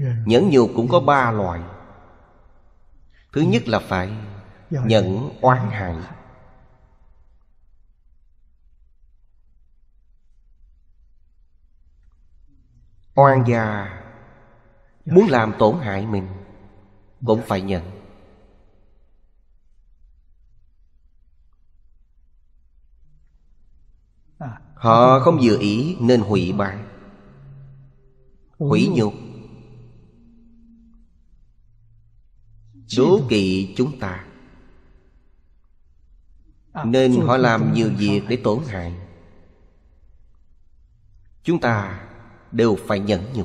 Nhẫn nhục cũng có ba loại. Thứ nhất là phải nhẫn oán hại. Oan gia muốn làm tổn hại mình cũng phải nhận. Họ không vừa ý nên hủy bại, hủy nhục, đố kỵ chúng ta, nên họ làm nhiều việc để tổn hại. Chúng ta đều phải nhẫn nhục.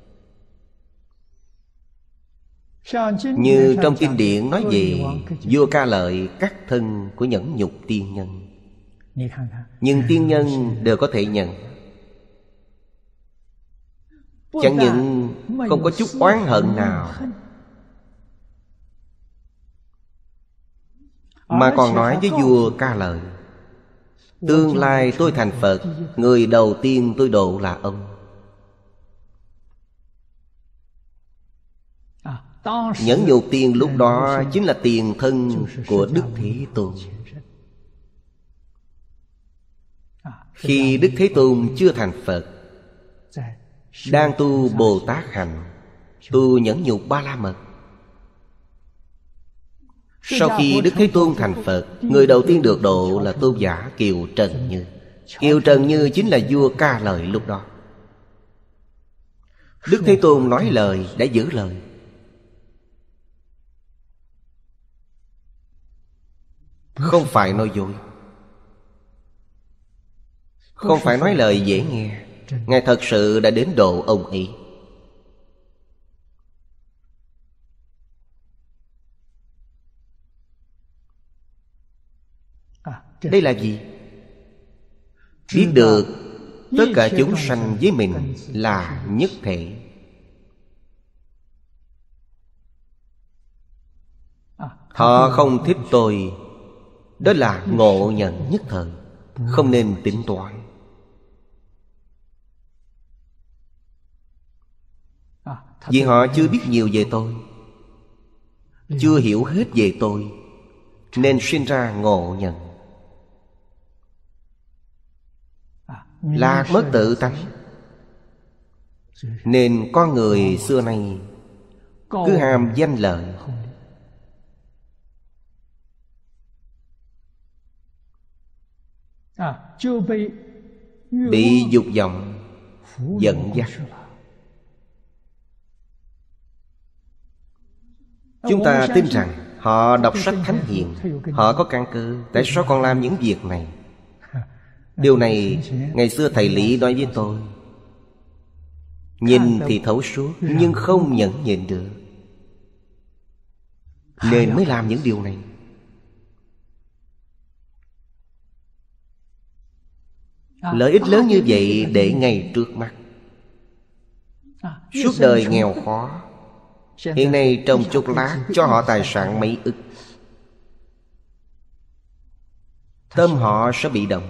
Như trong kinh điển nói về vua Ca Lợi cắt thân của nhẫn nhục tiên nhân. Nhưng tiên nhân đều có thể nhận. Chẳng những không có chút oán hận nào, mà còn nói với vua Ca Lợi: tương lai tôi thành Phật, người đầu tiên tôi độ là ông. Nhẫn nhục tiên lúc đó chính là tiền thân của Đức Thế Tôn. Khi Đức Thế Tôn chưa thành Phật, đang tu Bồ Tát hành, tu nhẫn nhục Ba La Mật. Sau khi Đức Thế Tôn thành Phật, người đầu tiên được độ là tôn giả Kiều Trần Như. Kiều Trần Như chính là vua Ca Lợi lúc đó. Đức Thế Tôn nói lời đã giữ lời. Không phải nói dối, không phải nói lời dễ nghe. Ngài thật sự đã đến độ ông ấy. Đây là gì? Biết được tất cả chúng sanh với mình là nhất thể. Họ không thích tôi, đó là ngộ nhận nhất thời, không nên tính toán. Vì họ chưa biết nhiều về tôi, chưa hiểu hết về tôi, nên sinh ra ngộ nhận. Lạc mất tự tánh. Nên con người xưa nay cứ ham danh lợi, bị dục vọng dẫn dắt. Chúng ta tin rằng họ đọc sách thánh hiền, họ có căn cơ. Tại sao còn làm những việc này? Điều này ngày xưa thầy Lý nói với tôi. Nhìn thì thấu suốt, nhưng không nhẫn nhịn được, nên mới làm những điều này. Lợi ích lớn như vậy để ngay trước mắt. Suốt đời nghèo khó, hiện nay trong chốc lát cho họ tài sản mấy ức, tâm họ sẽ bị động.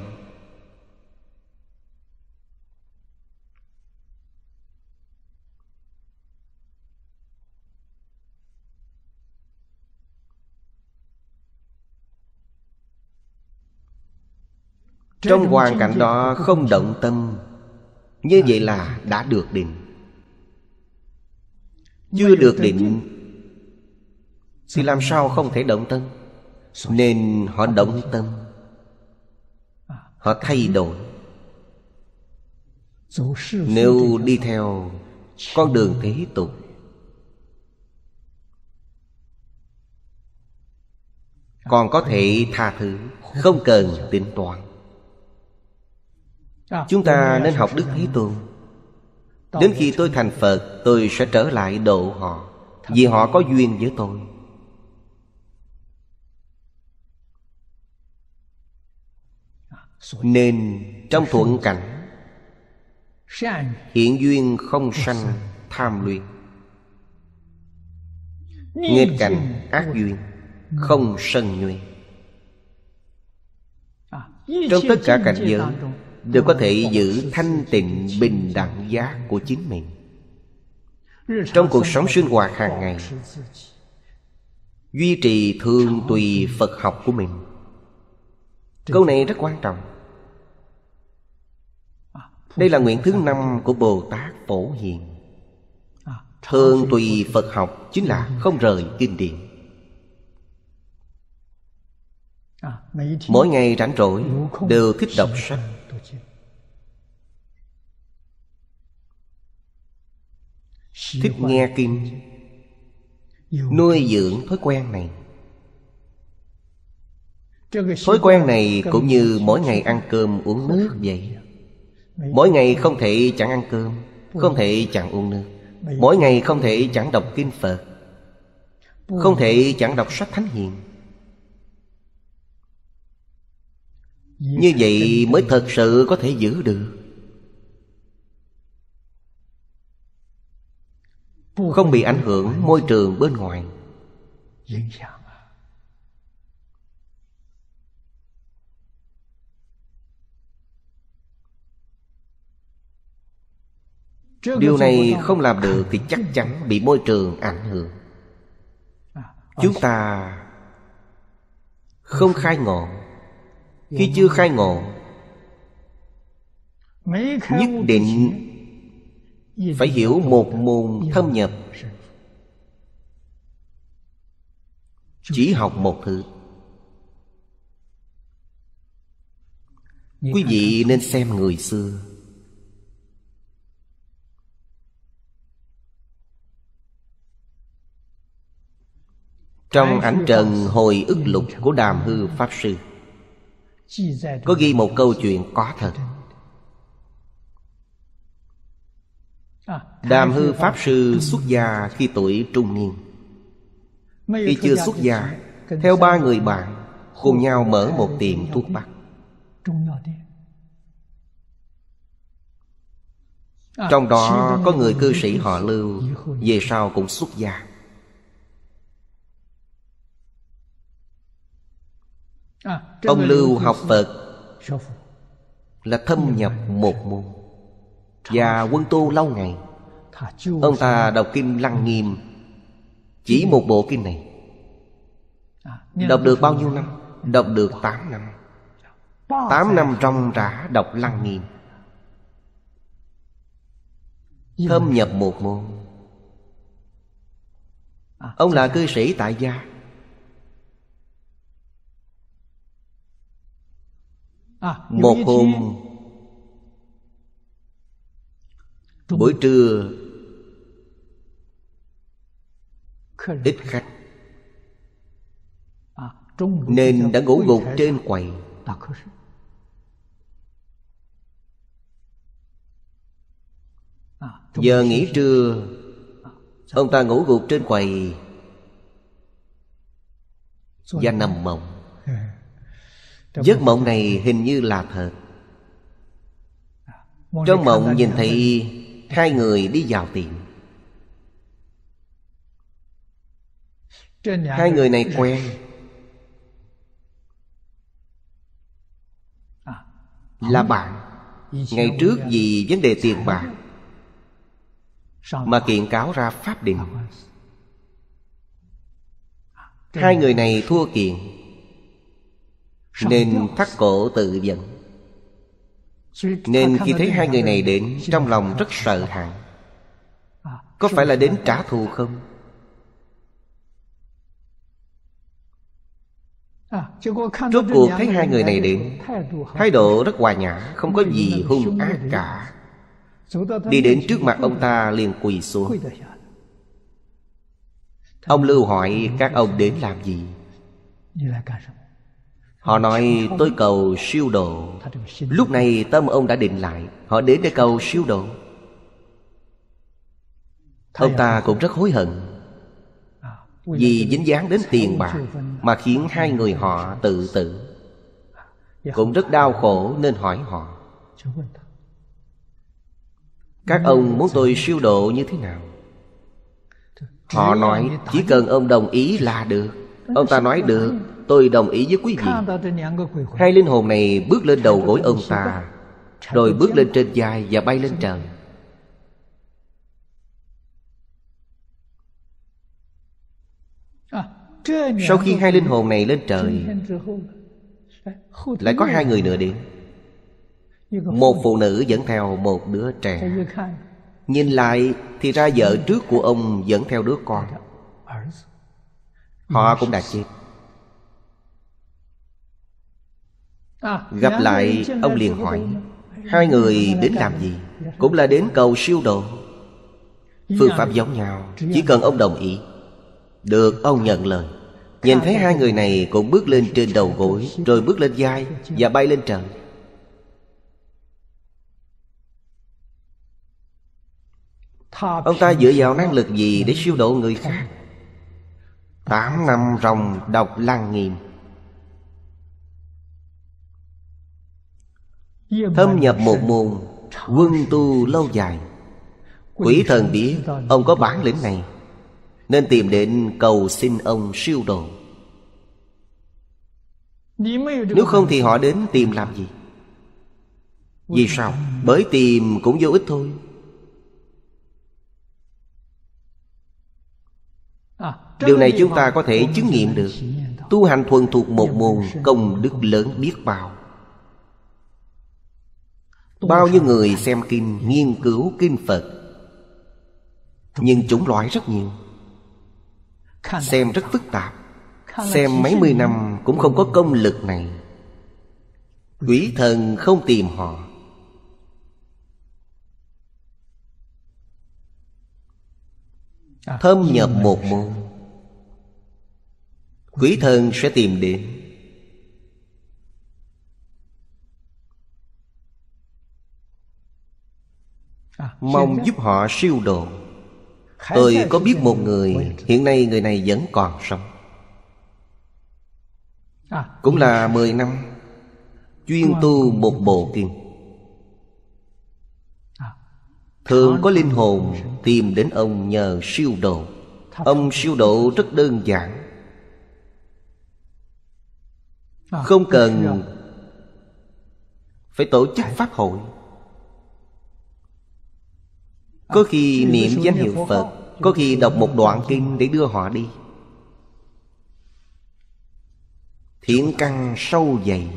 Trong hoàn cảnh đó không động tâm, như vậy là đã được định. Chưa được định thì làm sao không thể động tâm? Nên họ động tâm, họ thay đổi. Nếu đi theo con đường thế tục, còn có thể tha thứ, không cần tính toán. Chúng ta nên học Đức Thế Tôn. Đến khi tôi thành Phật, tôi sẽ trở lại độ họ, vì họ có duyên với tôi. Nên trong thuận cảnh, hiện duyên không sanh tham luyện. Nghịch cảnh ác duyên không sân nhuệ. Trong tất cả cảnh giới đều có thể giữ thanh tịnh bình đẳng giác của chính mình. Trong cuộc sống sinh hoạt hàng ngày, duy trì thường tùy Phật học của mình. Câu này rất quan trọng. Đây là nguyện thứ 5 của Bồ Tát Phổ Hiền. Thường tùy Phật học chính là không rời kinh điển. Mỗi ngày rảnh rỗi đều thích đọc sách. Thích nghe kinh. Nuôi dưỡng thói quen này. Thói quen này cũng như mỗi ngày ăn cơm uống nước vậy. Mỗi ngày không thể chẳng ăn cơm, không thể chẳng uống nước. Mỗi ngày không thể chẳng đọc kinh Phật, không thể chẳng đọc sách Thánh Hiền. Như vậy mới thật sự có thể giữ được, không bị ảnh hưởng môi trường bên ngoài. Điều này không làm được thì chắc chắn bị môi trường ảnh hưởng. Chúng ta không khai ngộ. Khi chưa khai ngộ, nhất định phải hiểu một môn thâm nhập. Chỉ học một thứ. Quý vị nên xem người xưa. Trong ảnh trần hồi ức lục của Đàm Hư Pháp Sư có ghi một câu chuyện có thật. Đàm Hư Pháp Sư xuất gia khi tuổi trung niên. Khi chưa xuất gia, theo 3 người bạn cùng nhau mở một tiệm thuốc bắc. Trong đó có người cư sĩ họ Lưu, về sau cũng xuất gia. Ông Lưu học Phật là thâm nhập một môn và quân tu lâu ngày. Ông ta đọc kinh Lăng Nghiêm, chỉ một bộ kinh này. Đọc được bao nhiêu năm? Đọc được 8 năm. 8 năm ròng rã đọc Lăng Nghiêm, thâm nhập một môn. Ông là cư sĩ tại gia. Một hôm buổi trưa ít khách nên đã ngủ gục trên quầy. Giờ nghỉ trưa, ông ta ngủ gục trên quầy và nằm mộng. Giấc mộng này hình như là thật. Trong mộng nhìn thấy 2 người đi vào tiệm. 2 người này quen, là bạn. Ngày trước vì vấn đề tiền bạc mà kiện cáo ra pháp đình. 2 người này thua kiện nên thắt cổ tự vẫn. Nên khi thấy 2 người này đến, trong lòng rất sợ hãi. Có phải là đến trả thù không? Rốt cuộc thấy 2 người này đến, thái độ rất hòa nhã, không có gì hung ác cả. Đi đến trước mặt ông ta liền quỳ xuống. Ông Lưu hỏi các ông đến làm gì? Họ nói tôi cầu siêu độ. Lúc này tâm ông đã định lại. Họ đến để cầu siêu độ. Ông ta cũng rất hối hận vì dính dáng đến tiền bạc mà khiến 2 người họ tự tử. Cũng rất đau khổ nên hỏi họ: các ông muốn tôi siêu độ như thế nào? Họ nói chỉ cần ông đồng ý là được. Ông ta nói được, tôi đồng ý với quý vị. 2 linh hồn này bước lên đầu gối ông ta, rồi bước lên trên vai và bay lên trời. Sau khi hai linh hồn này lên trời, lại có hai người nữa đến. Một phụ nữ dẫn theo một đứa trẻ. Nhìn lại thì ra vợ trước của ông dẫn theo đứa con. Họ cũng đã chết. Gặp lại, ông liền hỏi: hai người đến làm gì? Cũng là đến cầu siêu độ. Phương pháp giống nhau, chỉ cần ông đồng ý. Được, ông nhận lời. Nhìn thấy hai người này cũng bước lên trên đầu gối, rồi bước lên vai và bay lên trời. Ông ta dựa vào năng lực gì để siêu độ người khác? 8 năm ròng đọc Lăng Nghiêm, thâm nhập một môn, quân tu lâu dài. Quỷ thần biết ông có bản lĩnh này, nên tìm đến cầu xin ông siêu độ. Nếu không thì họ đến tìm làm gì? Vì sao? Bởi tìm cũng vô ích thôi. Điều này chúng ta có thể chứng nghiệm được. Tu hành thuần thuộc một môn, công đức lớn biết bao. Bao nhiêu người xem kinh, nghiên cứu kinh Phật, nhưng chủng loại rất nhiều. Xem rất phức tạp. Xem mấy mươi năm cũng không có công lực này. Quỷ thần không tìm họ. Thâm nhập một môn, quỷ thần sẽ tìm đến. Mong giúp họ siêu độ. Tôi có biết một người, hiện nay người này vẫn còn sống. Cũng là 10 năm, chuyên tu một bộ kinh. Thường có linh hồn tìm đến ông nhờ siêu độ. Ông siêu độ rất đơn giản, không cần phải tổ chức pháp hội. Có khi niệm danh hiệu Phật, có khi đọc một đoạn kinh để đưa họ đi. Thiện căn sâu dày,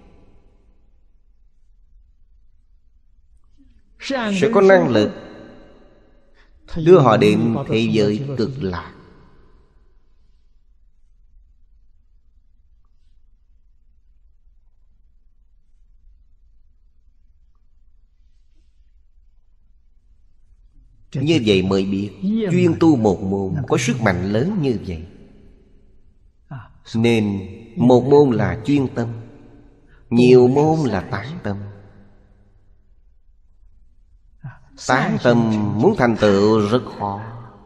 sẽ có năng lực đưa họ đến thế giới cực lạc. Như vậy mới biết chuyên tu một môn có sức mạnh lớn như vậy. Nên một môn là chuyên tâm, nhiều môn là tán tâm. Tán tâm muốn thành tựu rất khó.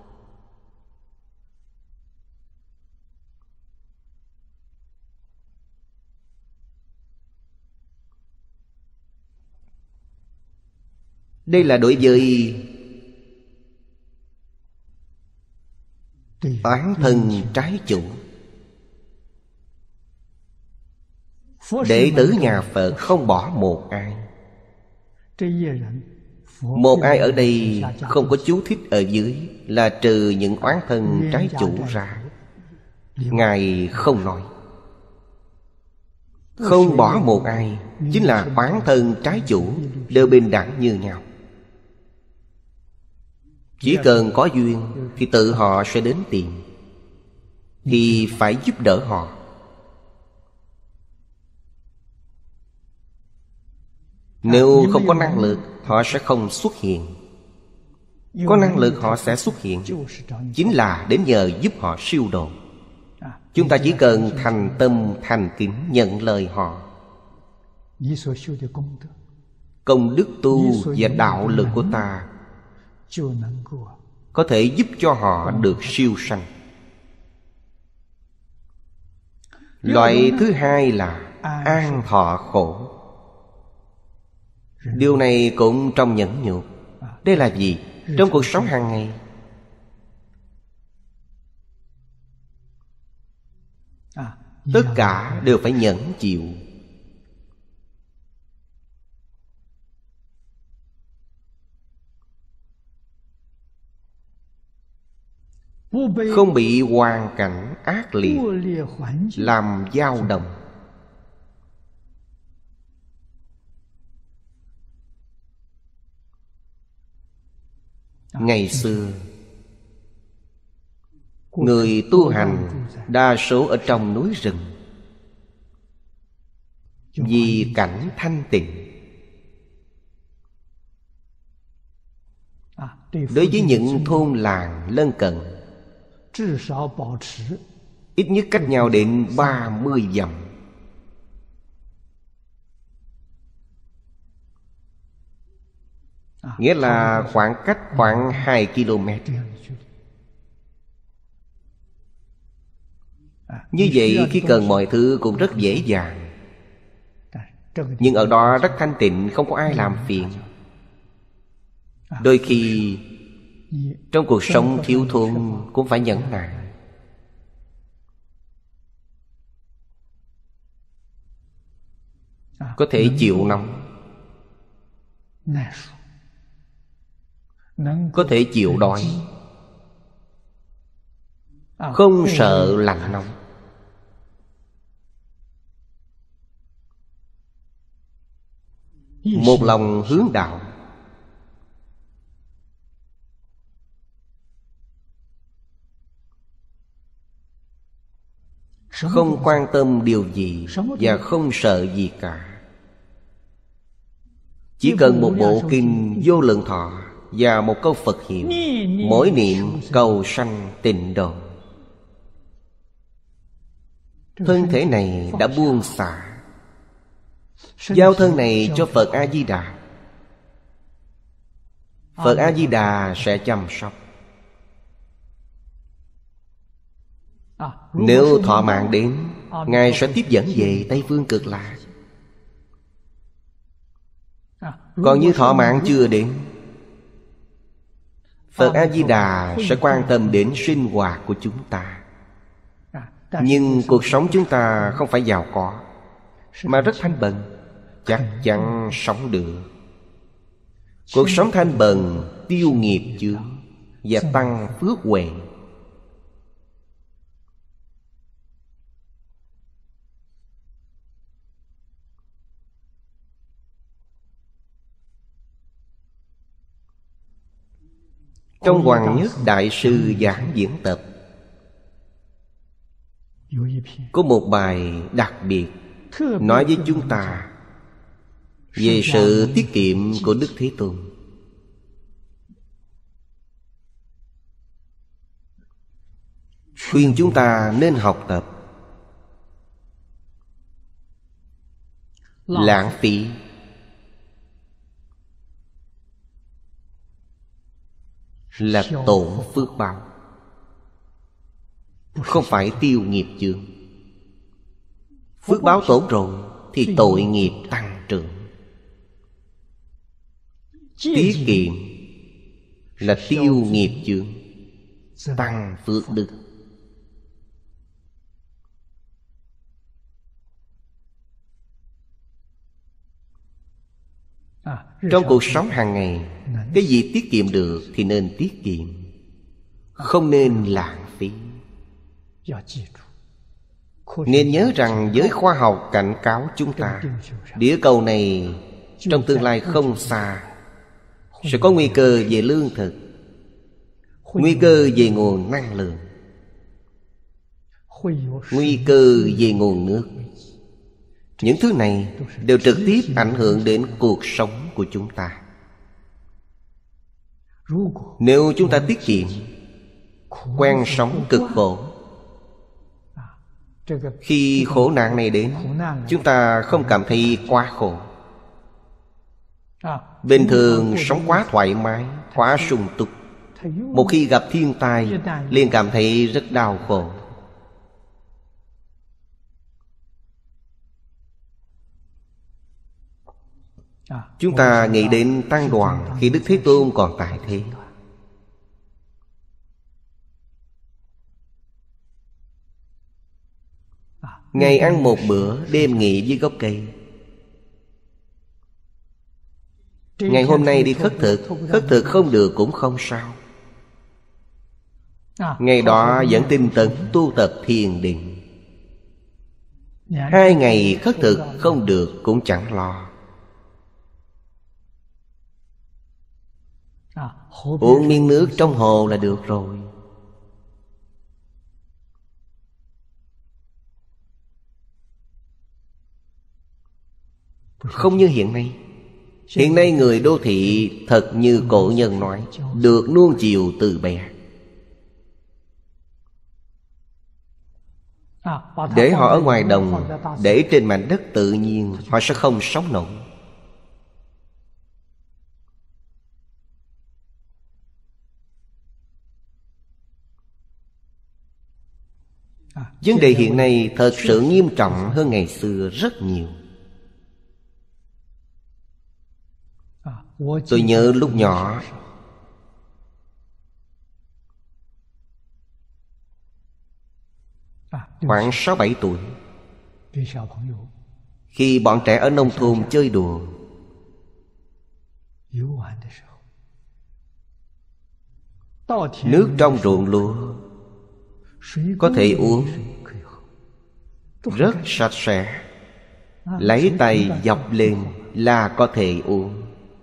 Đây là đối với oán thân trái chủ. Đệ tử nhà Phật không bỏ một ai. Một ai ở đây không có chú thích ở dưới, là trừ những oán thân trái chủ ra. Ngài không nói. Không bỏ một ai chính là oán thân trái chủ đều bình đẳng như nhau. Chỉ cần có duyên thì tự họ sẽ đến tìm, thì phải giúp đỡ họ. Nếu không có năng lực, họ sẽ không xuất hiện. Có năng lực họ sẽ xuất hiện, chính là đến nhờ giúp họ siêu độ. Chúng ta chỉ cần thành tâm thành kính nhận lời họ. Công đức tu và đạo lực của ta có thể giúp cho họ được siêu sanh. Loại thứ hai là an thọ khổ. Điều này cũng trong nhẫn nhục. Đây là gì? Trong cuộc sống hàng ngày, tất cả đều phải nhẫn chịu. không bị hoàn cảnh ác liệt làm dao động. Ngày xưa người tu hành đa số ở trong núi rừng, vì cảnh thanh tịnh. Đối với những thôn làng lân cận, ít nhất cách nhau đến 30 dặm. Nghĩa là khoảng cách khoảng 2 km. Như vậy khi cần mọi thứ cũng rất dễ dàng. Nhưng ở đó rất thanh tịnh, không có ai làm phiền. Đôi khi trong cuộc sống thiếu thốn cũng phải nhẫn nại. Có thể chịu nóng, có thể chịu đói, không sợ lạnh nóng. Một lòng hướng đạo, không quan tâm điều gì và không sợ gì cả. Chỉ cần một bộ kinh Vô Lượng Thọ và một câu Phật hiệu, mỗi niệm cầu sanh tịnh độ. Thân thể này đã buông xả, giao thân này cho Phật A-di-đà. Phật A-di-đà sẽ chăm sóc. Nếu thọ mạng đến, Ngài sẽ tiếp dẫn về Tây Phương Cực Lạc. Còn như thọ mạng chưa đến, Phật A-di-đà sẽ quan tâm đến sinh hoạt của chúng ta. Nhưng cuộc sống chúng ta không phải giàu có, mà rất thanh bần, chắc chắn sống được. Cuộc sống thanh bần tiêu nghiệp chướng và tăng phước huệ. Trong Hoàng Nhất Đại Sư Giảng Diễn Tập có một bài đặc biệt nói với chúng ta về sự tiết kiệm của Đức Thế Tôn. Khuyên chúng ta nên học tập. Lãng phí là tổn phước báo, không phải tiêu nghiệp chướng. Phước báo tổn rồi thì tội nghiệp tăng trưởng. Tiết kiệm là tiêu nghiệp chướng, tăng phước đức. Trong cuộc sống hàng ngày, cái gì tiết kiệm được thì nên tiết kiệm, không nên lãng phí. Nên nhớ rằng giới khoa học cảnh cáo chúng ta, địa cầu này trong tương lai không xa sẽ có nguy cơ về lương thực, nguy cơ về nguồn năng lượng, nguy cơ về nguồn nước. Những thứ này đều trực tiếp ảnh hưởng đến cuộc sống của chúng ta. Nếu chúng ta tiết kiệm, quen sống cực khổ, khi khổ nạn này đến, chúng ta không cảm thấy quá khổ. Bình thường sống quá thoải mái, quá sung túc. Một khi gặp thiên tai, liền cảm thấy rất đau khổ. Chúng ta nghĩ đến Tăng Đoàn khi Đức Thế Tôn còn tại thế. Ngày ăn một bữa, đêm nghỉ dưới gốc cây. Ngày hôm nay đi khất thực không được cũng không sao. Ngày đó vẫn tinh tấn tu tập thiền định. 2 ngày khất thực không được cũng chẳng lo. Uống miếng nước trong hồ là được rồi. Không như hiện nay. Hiện nay người đô thị thật như cổ nhân nói, được nuông chiều từ bé. Để họ ở ngoài đồng, để trên mảnh đất tự nhiên, họ sẽ không sống nổi. Vấn đề hiện nay thật sự nghiêm trọng hơn ngày xưa rất nhiều. Tôi nhớ lúc nhỏ, khoảng 6-7 tuổi, khi bọn trẻ ở nông thôn chơi đùa, nước trong ruộng lúa có thể uống, rất sạch sẽ. Lấy tay dọc lên là có thể uống.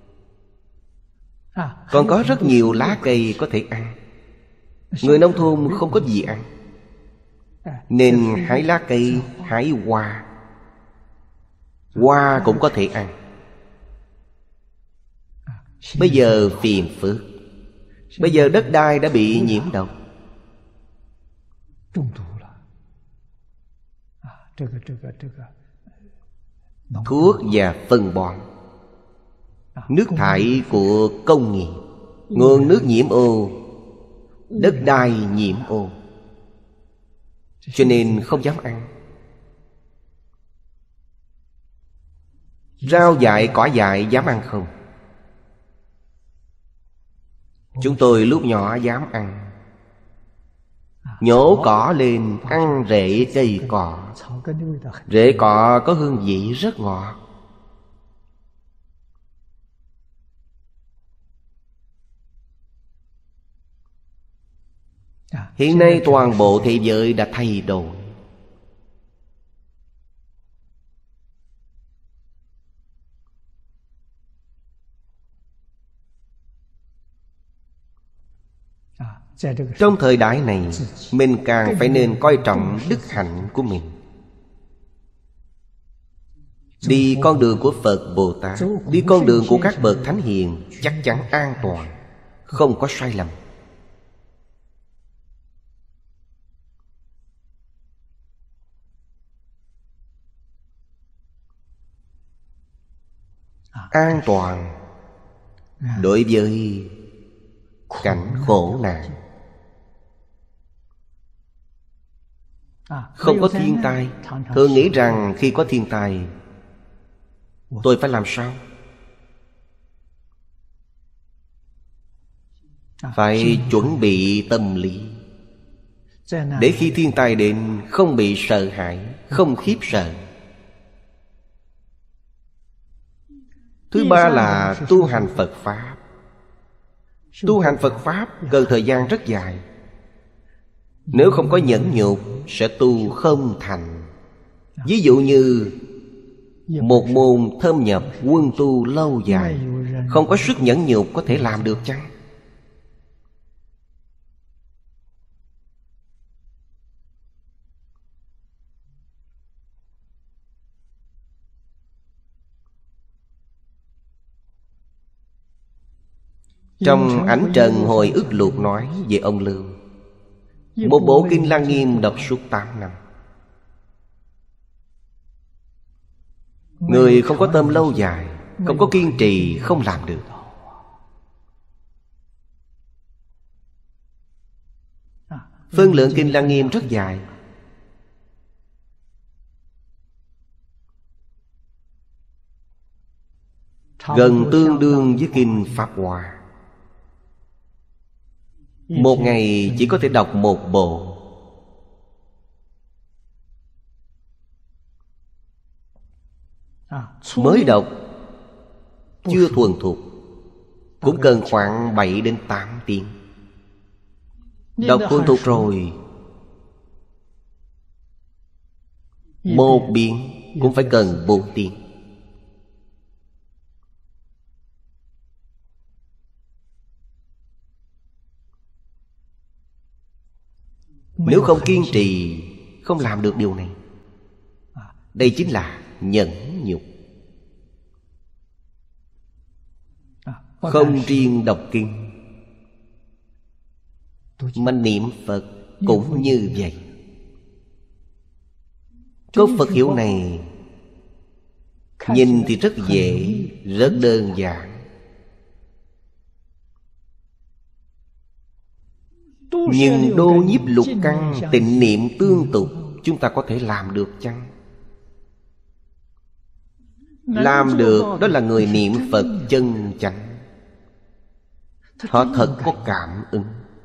Còn có rất nhiều lá cây có thể ăn. Người nông thôn không có gì ăn, nên hái lá cây, hái hoa. Hoa cũng có thể ăn. Bây giờ phiền phức. Bây giờ đất đai đã bị nhiễm độc. Thuốc và phân bón, nước thải của công nghiệp, nguồn nước nhiễm ô, đất đai nhiễm ô, cho nên không dám ăn. Rau dại, cỏ dại dám ăn không? Chúng tôi lúc nhỏ dám ăn. Nhổ cỏ lên ăn rễ cây cỏ. Rễ cỏ có hương vị rất ngọt. Hiện nay toàn bộ thế giới đã thay đổi. Trong thời đại này, mình càng phải nên coi trọng đức hạnh của mình. Đi con đường của Phật Bồ Tát, đi con đường của các bậc thánh hiền, chắc chắn an toàn, không có sai lầm. An toàn đối với cảnh khổ nạn. Không có thiên tai, thường nghĩ rằng khi có thiên tai tôi phải làm sao? Phải chuẩn bị tâm lý, để khi thiên tai đến không bị sợ hãi, không khiếp sợ. Thứ ba là tu hành Phật Pháp. Tu hành Phật Pháp cần thời gian rất dài. Nếu không có nhẫn nhục sẽ tu không thành. Ví dụ như một môn thâm nhập quân tu lâu dài, không có sức nhẫn nhục có thể làm được chăng? Trong Ảnh Trần Hồi Ức Lục nói về ông Lưu, một bộ kinh Lăng Nghiêm đọc suốt 8 năm. Người không có tâm lâu dài, không có kiên trì, không làm được. Phân lượng kinh Lăng Nghiêm rất dài, gần tương đương với kinh Pháp Hoa. Một ngày chỉ có thể đọc một bộ. Mới đọc, chưa thuần thục, cũng cần khoảng 7 đến 8 tiếng. Đọc thuần thục rồi, một biến cũng phải cần 4 tiếng. Nếu không kiên trì, không làm được điều này. Đây chính là nhẫn nhục. Không riêng đọc kinh, mà niệm Phật cũng như vậy. Câu Phật hiệu này nhìn thì rất dễ, rất đơn giản, nhưng đô nhiếp lục căn, tịnh niệm tương tục, chúng ta có thể làm được chăng? Làm được, đó là người niệm Phật chân chánh. Họ thật có cảm ứng.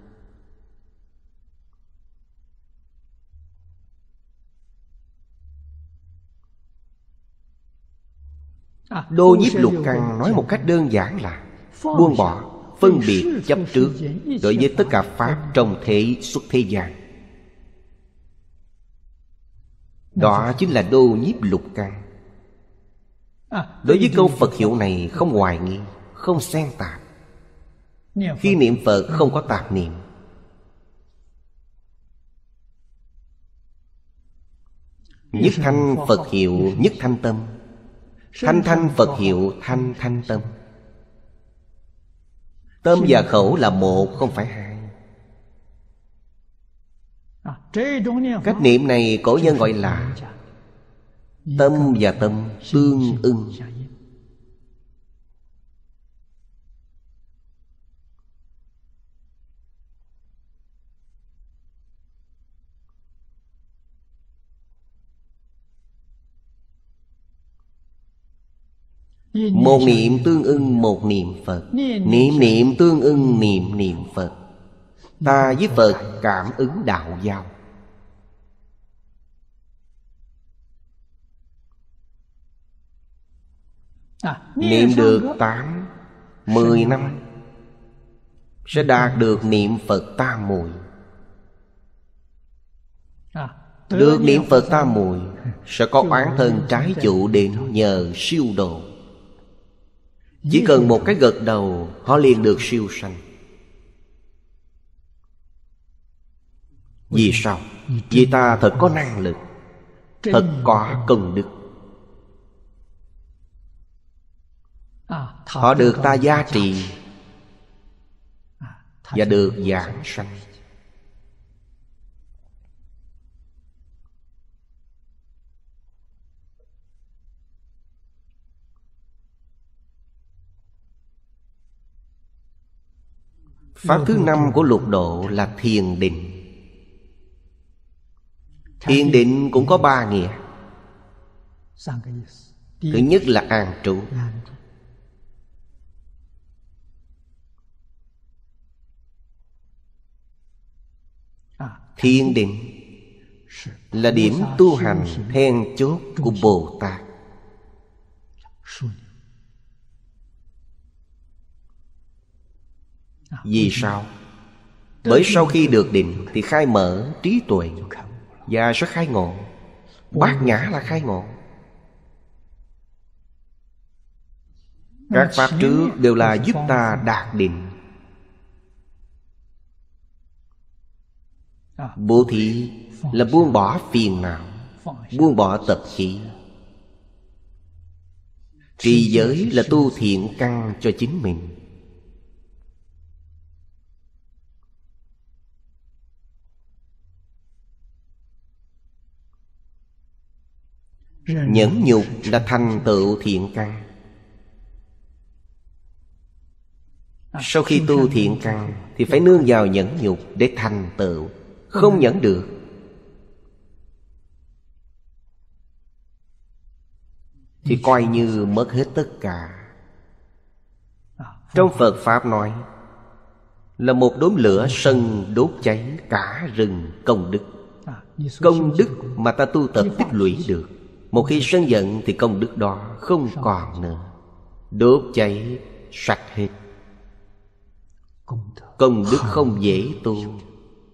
Đô nhiếp lục căn nói một cách đơn giản là buông bỏ phân biệt chấp trước đối với tất cả pháp trong thế xuất thế gian. Đó chính là đô nhiếp lục căn. Đối với câu Phật hiệu này không hoài nghi, không xen tạp. Khi niệm Phật không có tạp niệm. Nhất thanh Phật hiệu nhất thanh tâm, thanh thanh Phật hiệu thanh thanh tâm. Tâm và khẩu là một, không phải hai. Cách niệm này cổ nhân gọi là tâm và tâm tương ưng. Một niệm tương ưng một niệm Phật, niệm niệm tương ưng niệm niệm Phật. Ta với Phật cảm ứng đạo giao. Niệm được 8, 10 năm sẽ đạt được niệm Phật tam muội. Được niệm Phật tam muội sẽ có oán thân trái chủ đến nhờ siêu độ. Chỉ cần một cái gật đầu, họ liền được siêu sanh. Vì sao? Vì ta thật có năng lực, thật có công đức. Họ được ta gia trì và được giảng sanh. Pháp thứ 5 của lục độ là thiền định. Thiền định cũng có 3 nghĩa. Thứ nhất là an trú. Thiền định là điểm tu hành then chốt của Bồ Tát. Vì sao? Bởi sau khi được định thì khai mở trí tuệ và sẽ khai ngộ. Bát nhã là khai ngộ. Các pháp trước đều là giúp ta đạt định. Bố thí là buông bỏ phiền não, buông bỏ tập khí. Trì giới là tu thiện căn cho chính mình. Nhẫn nhục là thành tựu thiện căn. Sau khi tu thiện căn thì phải nương vào nhẫn nhục để thành tựu. Không nhẫn được thì coi như mất hết tất cả. Trong Phật Pháp nói là một đốm lửa sân đốt cháy cả rừng công đức. Công đức mà ta tu tập tích lũy được, một khi sân giận thì công đức đó không còn nữa. Đốt cháy sạch hết. Công đức không dễ tu.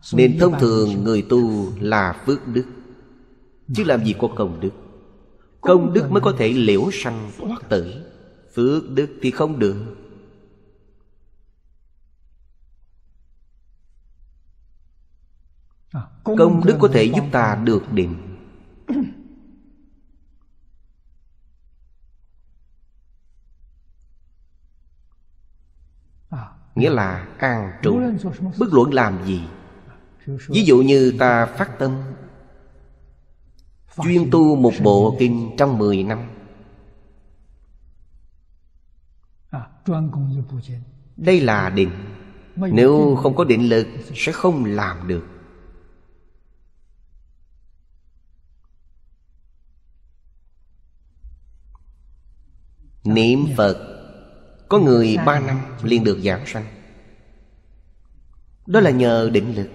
Nên thông thường người tu là phước đức, chứ làm gì có công đức. Công đức mới có thể liễu sanh thoát tử, phước đức thì không được. Công đức có thể giúp ta được định. Nghĩa là an trụ. Bất luận làm gì, ví dụ như ta phát tâm chuyên tu một bộ kinh trong 10 năm, đây là định. Nếu không có định lực sẽ không làm được. Niệm Phật, có người 3 năm liền được giảng sanh. Đó là nhờ định lực.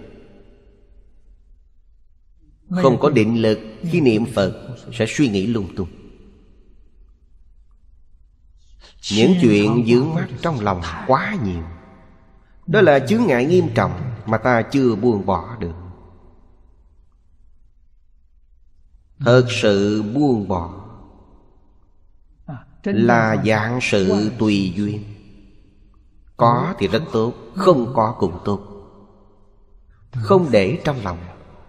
Không có định lực, khi niệm Phật sẽ suy nghĩ lung tung. Những chuyện vướng mắc trong lòng quá nhiều. Đó là chướng ngại nghiêm trọng mà ta chưa buông bỏ được. Thật sự buông bỏ là dạng sự tùy duyên. Có thì rất tốt, không có cũng tốt. Không để trong lòng.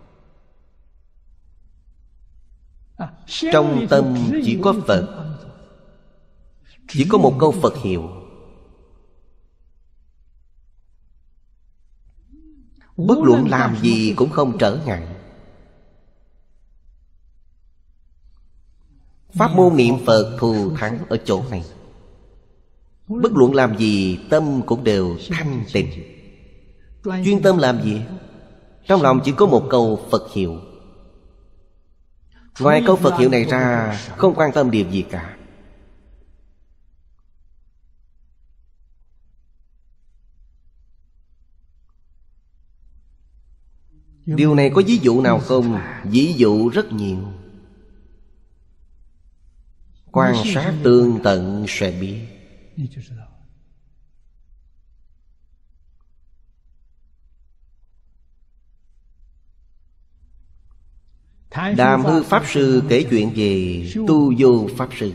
Trong tâm chỉ có Phật, chỉ có một câu Phật hiệu. Bất luận làm gì cũng không trở ngại. Pháp môn niệm Phật thù thắng ở chỗ này. Bất luận làm gì tâm cũng đều thanh tịnh. Chuyên tâm làm gì? Trong lòng chỉ có một câu Phật hiệu. Ngoài câu Phật hiệu này ra, không quan tâm điều gì cả. Điều này có ví dụ nào không? Ví dụ rất nhiều. Quan sát tường tận sẽ biết. Đàm Hư Pháp Sư kể chuyện về Tu Vô Pháp Sư.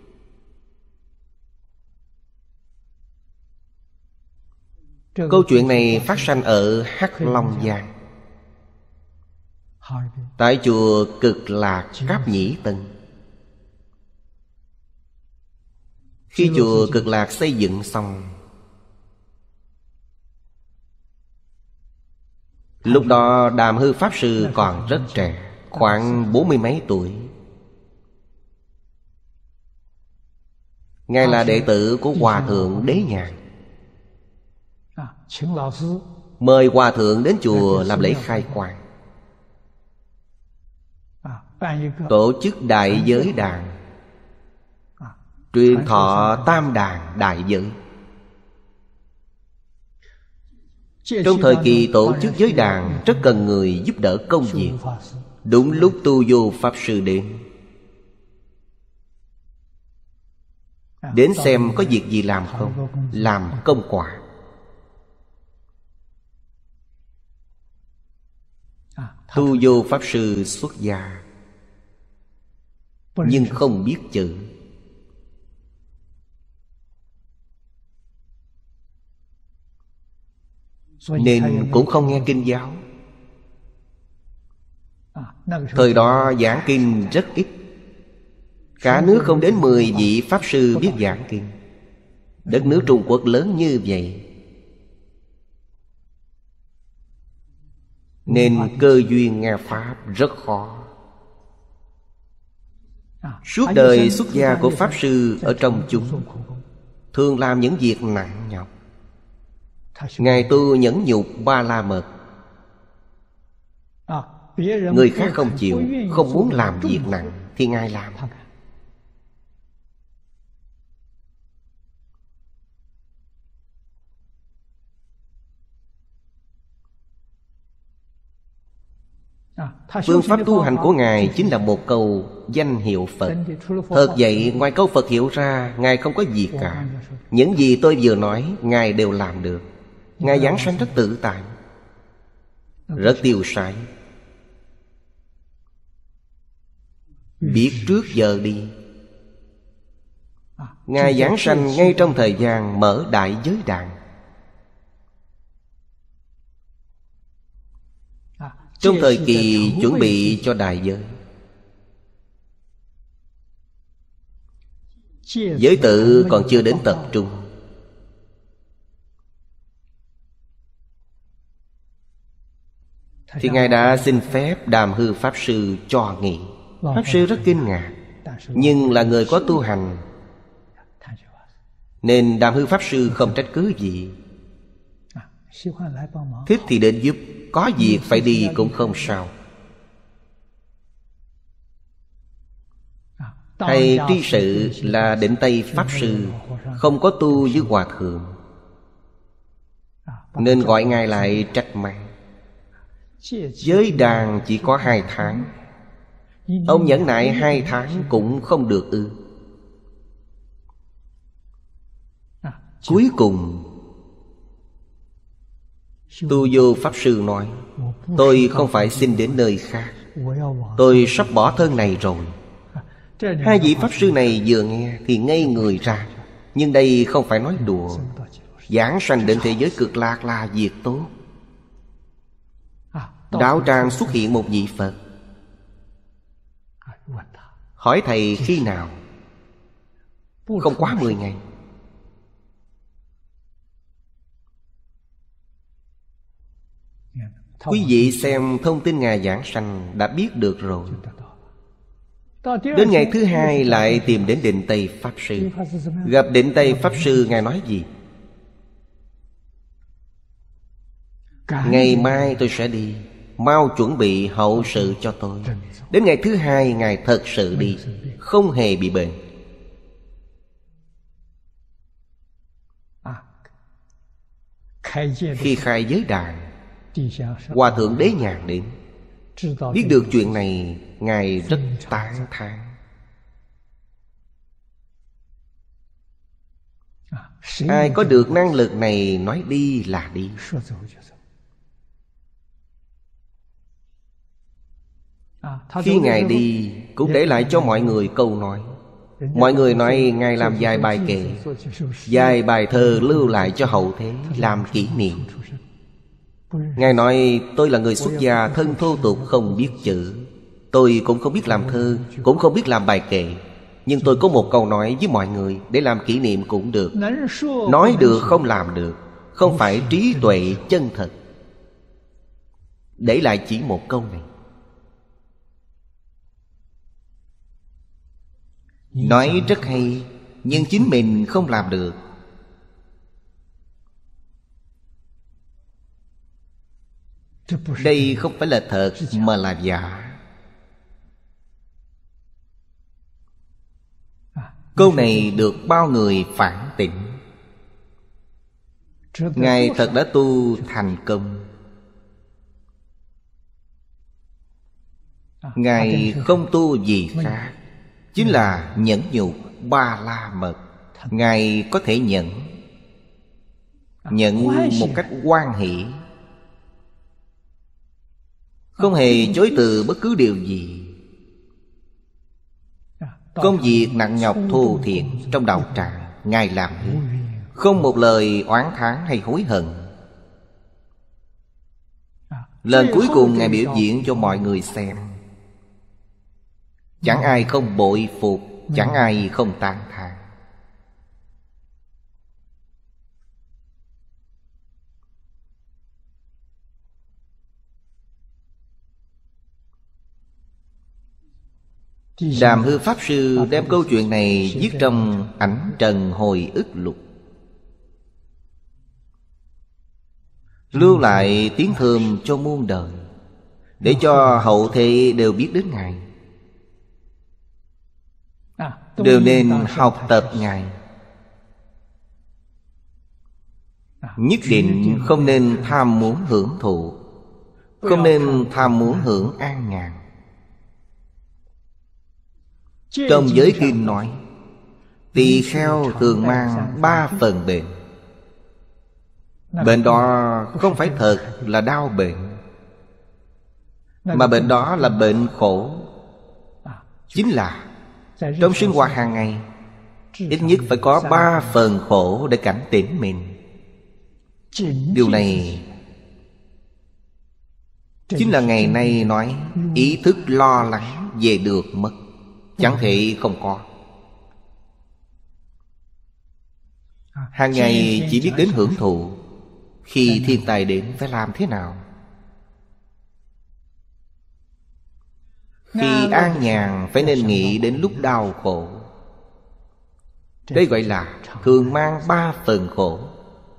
Câu chuyện này phát sanh ở Hắc Long Giang, tại chùa Cực Lạc Cáp Nhĩ Tân. Khi chùa Cực Lạc xây dựng xong, lúc đó Đàm Hư Pháp Sư còn rất trẻ, khoảng 40 mấy tuổi. Ngài là đệ tử của Hòa Thượng Đế Nhàn. Mời Hòa Thượng đến chùa làm lễ khai quang, tổ chức đại giới đàn, truyền thọ tam đàn đại giới. Trong thời kỳ tổ chức giới đàn, rất cần người giúp đỡ công việc. Đúng lúc Tu Vô Pháp Sư đến xem có việc gì làm không, làm công quả. Tu Vô Pháp Sư xuất gia, nhưng không biết chữ, nên cũng không nghe kinh giáo. Thời đó giảng kinh rất ít. Cả nước không đến 10 vị Pháp Sư biết giảng kinh. Đất nước Trung Quốc lớn như vậy, nên cơ duyên nghe Pháp rất khó. Suốt đời xuất gia của Pháp Sư ở trong chúng thường làm những việc nặng nhọc. Ngài tu nhẫn nhục Ba La Mật. Người khác không chịu, không muốn làm việc nặng thì Ngài làm. Phương pháp tu hành của Ngài chính là một câu danh hiệu Phật. Thật vậy, ngoài câu Phật hiệu ra, Ngài không có gì cả. Những gì tôi vừa nói, Ngài đều làm được. Ngài giảng sanh rất tự tại. rất tiêu sái. Biết trước giờ đi. Ngài giảng sanh ngay trong thời gian mở đại giới đàn. Trong thời kỳ chuẩn bị cho đại giới, giới tự còn chưa đến tập trung. Thì Ngài đã xin phép Đàm Hư Pháp Sư cho nghỉ. Pháp Sư rất kinh ngạc, nhưng là người có tu hành, nên Đàm Hư Pháp Sư không trách cứ gì. Thích thì đến giúp, có việc phải đi cũng không sao. Thầy tri sự là Định Tây Pháp Sư, không có tu với Hòa Thượng, nên gọi Ngài lại trách mắng. Giới đàn chỉ có 2 tháng, ông nhẫn nại 2 tháng cũng không được ư? Cuối cùng Tu Vô Pháp Sư nói: tôi không phải xin đến nơi khác, tôi sắp bỏ thân này rồi. 2 vị Pháp Sư này vừa nghe thì ngây người ra. Nhưng đây không phải nói đùa. Giảng sanh đến thế giới Cực Lạc là việc tốt. Đạo tràng xuất hiện một vị Phật, hỏi thầy khi nào? Không quá 10 ngày. Quý vị xem thông tin Ngài giảng sanh đã biết được rồi. Đến ngày thứ 2 lại tìm đến Định Tây Pháp Sư. Gặp Định Tây Pháp Sư, Ngài nói gì? Ngày mai tôi sẽ đi, mau chuẩn bị hậu sự cho tôi. Đến ngày thứ 2 Ngài thật sự đi, không hề bị bệnh. Khi khai giới đàn, Hòa Thượng Đế Nhàn đến, biết được chuyện này, Ngài rất tán thán. Ai có được năng lực này nói đi là đi. Khi Ngài đi cũng để lại cho mọi người câu nói. Mọi người nói Ngài làm vài bài kệ, vài bài thơ lưu lại cho hậu thế làm kỷ niệm. Ngài nói: tôi là người xuất gia, thân thô tục, không biết chữ. Tôi cũng không biết làm thơ, cũng không biết làm bài kệ. Nhưng tôi có một câu nói với mọi người, để làm kỷ niệm cũng được. Nói được không làm được, không phải trí tuệ chân thật. Để lại chỉ một câu này. Nói rất hay, nhưng chính mình không làm được. Đây không phải là thật mà là giả. Câu này được bao người phản tỉnh. Ngài thật đã tu thành công. Ngài không tu gì khác, chính là nhẫn nhục ba la mật. Ngài có thể nhận một cách hoan hỷ, không hề chối từ bất cứ điều gì. Công việc nặng nhọc thô thiện trong đạo tràng Ngài làm hết, không một lời oán thán hay hối hận. Lần cuối cùng Ngài biểu diễn cho mọi người xem, chẳng ai không bội phục, chẳng ai không tán thán. Đàm Hư Pháp Sư đem câu chuyện này viết trong Ảnh Trần Hồi Ức Lục, lưu lại tiếng thơm cho muôn đời, để cho hậu thế đều biết đến Ngài, đều nên học tập Ngài. Nhất định không nên tham muốn hưởng thụ, không nên tham muốn hưởng an nhàn. Trong giới kinh nói, tỳ kheo thường mang 3 phần bệnh. Bệnh đó không phải thật là đau bệnh, Mà bệnh đó là bệnh khổ. Chính là trong sinh hoạt hàng ngày ít nhất phải có 3 phần khổ để cảnh tỉnh mình. Điều này chính là ngày nay nói ý thức lo lắng về được mất, chẳng thể không có. Hàng ngày chỉ biết đến hưởng thụ. Khi thiên tai đến phải làm thế nào? Khi an nhàn phải nên nghĩ đến lúc đau khổ. Đây gọi là thường mang 3 phần khổ.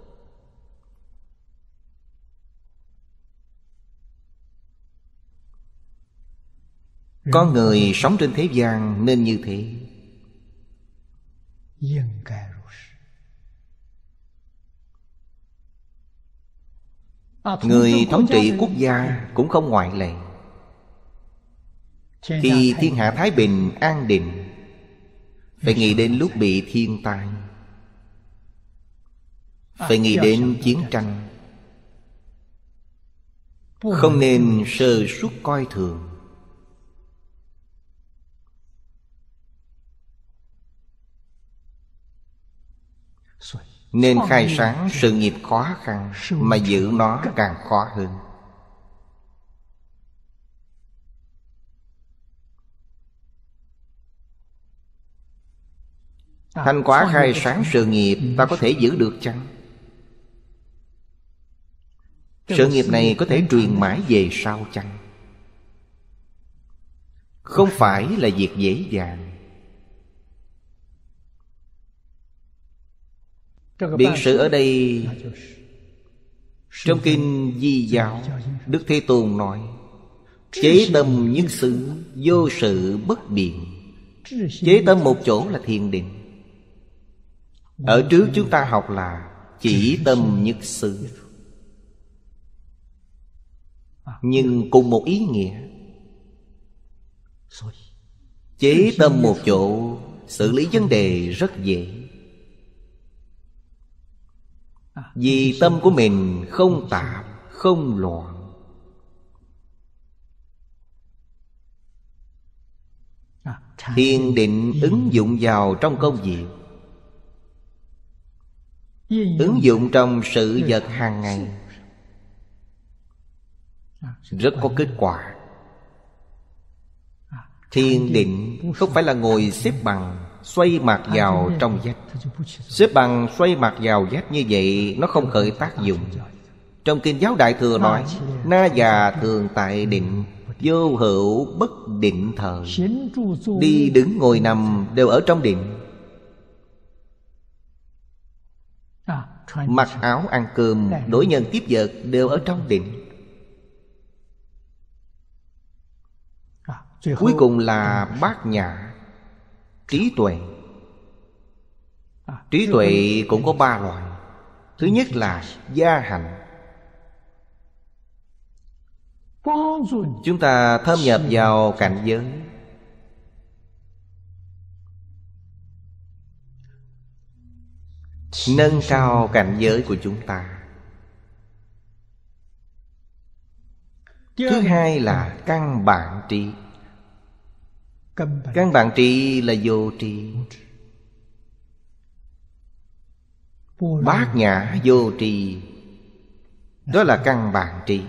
Con người sống trên thế gian nên như thế. Người thống trị quốc gia cũng không ngoại lệ. Khi thiên hạ thái bình an định phải nghĩ đến lúc bị thiên tai, phải nghĩ đến chiến tranh. Không nên sơ suất coi thường. Nên khai sáng sự nghiệp khó khăn, mà giữ nó càng khó hơn. Thành quả khai sáng sự nghiệp ta có thể giữ được chăng? Sự nghiệp này có thể truyền mãi về sau chăng? Không phải là việc dễ dàng. Biện sự ở đây, trong kinh Di Giáo, Đức Thế Tôn nói: chế tâm nhất xứ, vô sự bất biện. Chế tâm một chỗ là thiền định. Ở trước chúng ta học là chỉ tâm nhất xứ, nhưng cùng một ý nghĩa. Chế tâm một chỗ, xử lý vấn đề rất dễ. Vì tâm của mình không tạp, không loạn. Thiền định ứng dụng vào trong công việc, ứng dụng trong sự vật hàng ngày, rất có kết quả. Thiền định không phải là ngồi xếp bằng, xoay mặt vào trong vách. Xếp bằng xoay mặt vào vách như vậy nó không khởi tác dụng. Trong kinh Giáo Đại Thừa nói: na già thường tại định, vô hữu bất định thời. Đi đứng ngồi nằm đều ở trong định. Mặc áo ăn cơm, đối nhân tiếp vật đều ở trong định. Cuối cùng là bát nhã, trí tuệ. Trí tuệ cũng có 3 loại. Thứ nhất là gia hạnh. Chúng ta thâm nhập vào cảnh giới, nâng cao cảnh giới của chúng ta. Thứ hai là căn bản trí. Căn bản trí là vô tri. Bát nhã vô tri, đó là căn bản trí.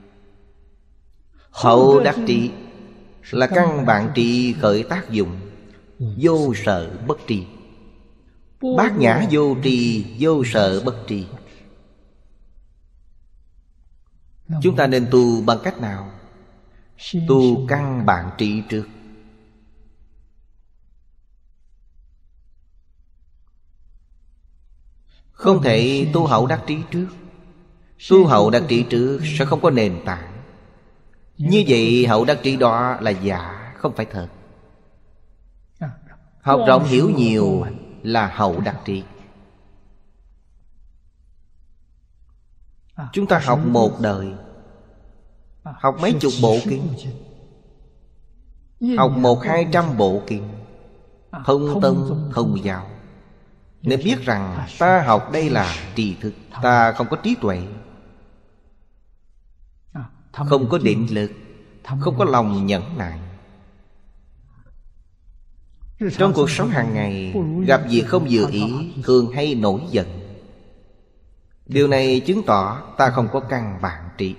Hậu đắc trí là căn bản trí khởi tác dụng, vô sợ bất tri. Bát nhã vô tri, vô sợ bất tri. Chúng ta nên tu bằng cách nào? Tu căn bản trí trước. Không thể tu hậu đắc trí trước. Tu hậu đắc trí trước sẽ không có nền tảng. Như vậy hậu đắc trí đó là giả, không phải thật. Học rộng hiểu nhiều là hậu đắc trí. Chúng ta học một đời, học mấy chục bộ kinh, học 100-200 bộ kinh, thông tông thông giáo, nên biết rằng ta học đây là tri thức. Ta không có trí tuệ, không có định lực, không có lòng nhẫn nại. Trong cuộc sống hàng ngày, gặp việc không vừa ý, thường hay nổi giận. Điều này chứng tỏ ta không có căn bản trị.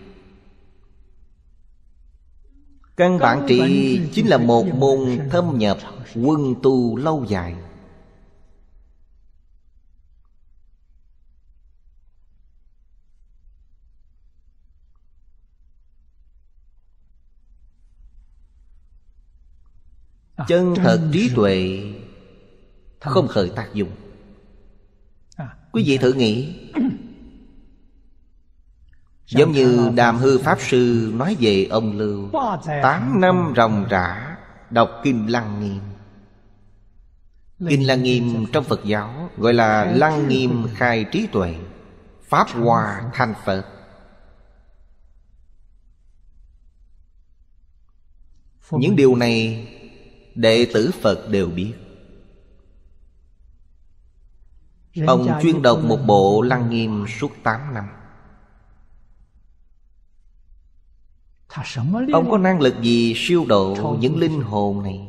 Căn bản trị chính là một môn thâm nhập, quân tu lâu dài. Chân thật trí tuệ không khởi tác dụng. Quý vị thử nghĩ, giống như Đàm Hư Pháp Sư nói về ông Lưu, 8 năm ròng rã đọc Kinh Lăng Nghiêm. Kinh Lăng Nghiêm trong Phật giáo gọi là Lăng Nghiêm khai trí tuệ, Pháp Hoa thành Phật. Những điều này đệ tử Phật đều biết. Ông chuyên đọc một bộ Lăng Nghiêm suốt 8 năm. Ông có năng lực gì siêu độ những linh hồn này?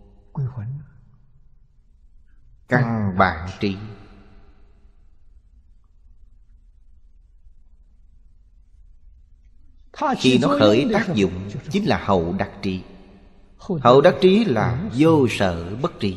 Căn bản trí. Khi nó khởi tác dụng chính là hậu đắc trí. Hậu đắc trí là vô sở bất tri.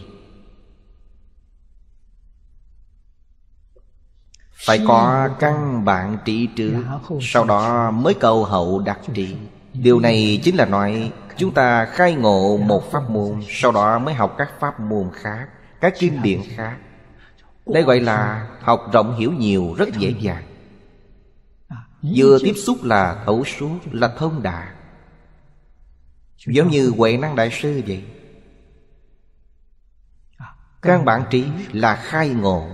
Phải có căn bản trí trước, sau đó mới cầu hậu đắc trí. Điều này chính là nói chúng ta khai ngộ một pháp môn, sau đó mới học các pháp môn khác, các kinh điển khác. Đây gọi là học rộng hiểu nhiều, rất dễ dàng. Vừa tiếp xúc là thấu suốt, là thông đạt. Giống như Huệ Năng Đại Sư vậy. Căn bản trí là khai ngộ.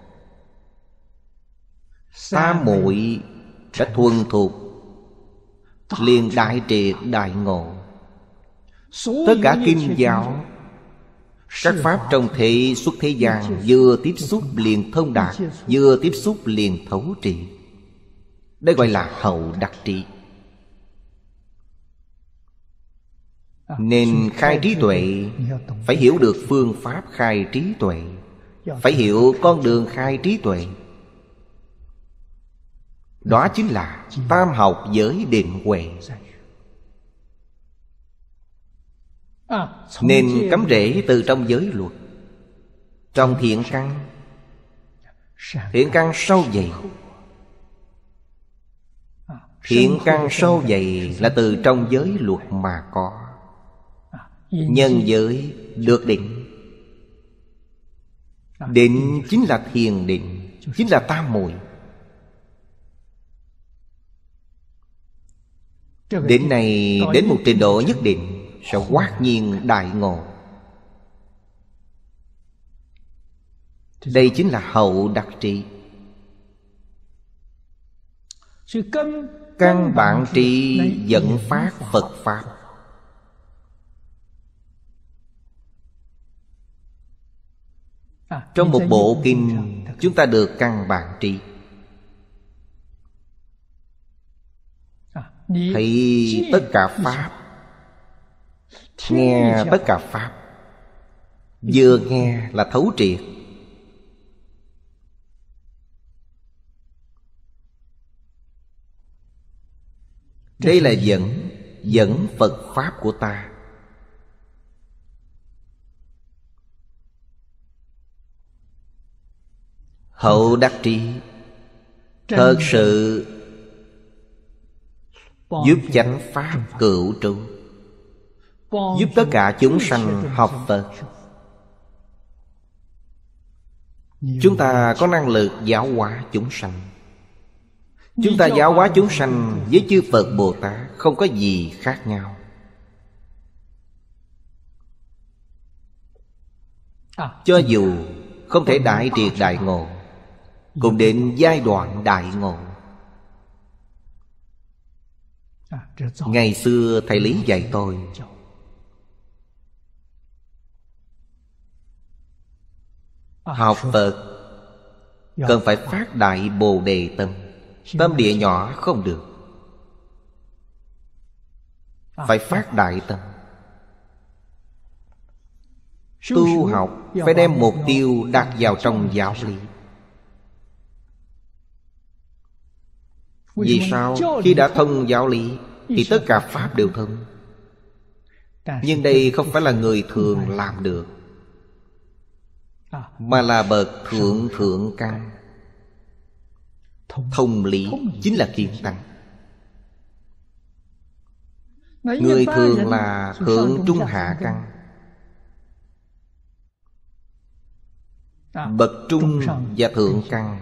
Tam muội đã thuần thục, liền đại triệt đại ngộ. Tất cả kinh giáo, các pháp trong thế xuất thế gian, vừa tiếp xúc liền thông đạt, vừa tiếp xúc liền thấu triệt. Đây gọi là hậu đắc trí. Nên khai trí tuệ phải hiểu được phương pháp khai trí tuệ, phải hiểu con đường khai trí tuệ. Đó chính là tam học giới định huệ. Nên cắm rễ từ trong giới luật. Trong thiện căn, thiện căn sâu dày. Thiện căn sâu dày là từ trong giới luật mà có. Nhân giới được định. Định chính là thiền định, chính là tam muội. Định này đến một trình độ nhất định sẽ hoát nhiên đại ngộ. Đây chính là hậu đắc trí. Căn bản trí dẫn phát Phật Pháp. Trong một bộ kinh chúng ta được căn bản trí. Thấy tất cả Pháp, nghe tất cả Pháp, vừa nghe là thấu triệt. Đây là dẫn Phật Pháp của ta. Hậu đắc trí thật sự giúp chánh pháp cửu trụ, giúp tất cả chúng sanh học Phật. Chúng ta có năng lực giáo hóa chúng sanh. Chúng ta giáo hóa chúng sanh với chư Phật Bồ Tát không có gì khác nhau. Cho dù không thể đại triệt đại ngộ, cũng đến giai đoạn đại ngộ. Ngày xưa thầy Lý dạy tôi, học Phật cần phải phát đại Bồ Đề tâm. Tâm địa nhỏ không được, phải phát đại tâm. Tu học phải đem mục tiêu đặt vào trong giáo lý. Vì sao? Khi đã thông giáo lý thì tất cả pháp đều thông. Nhưng đây không phải là người thường làm được, mà là bậc thượng thượng căn. Thông lý chính là kiến tánh. Người thường là thượng trung hạ căn. Bậc trung và thượng căn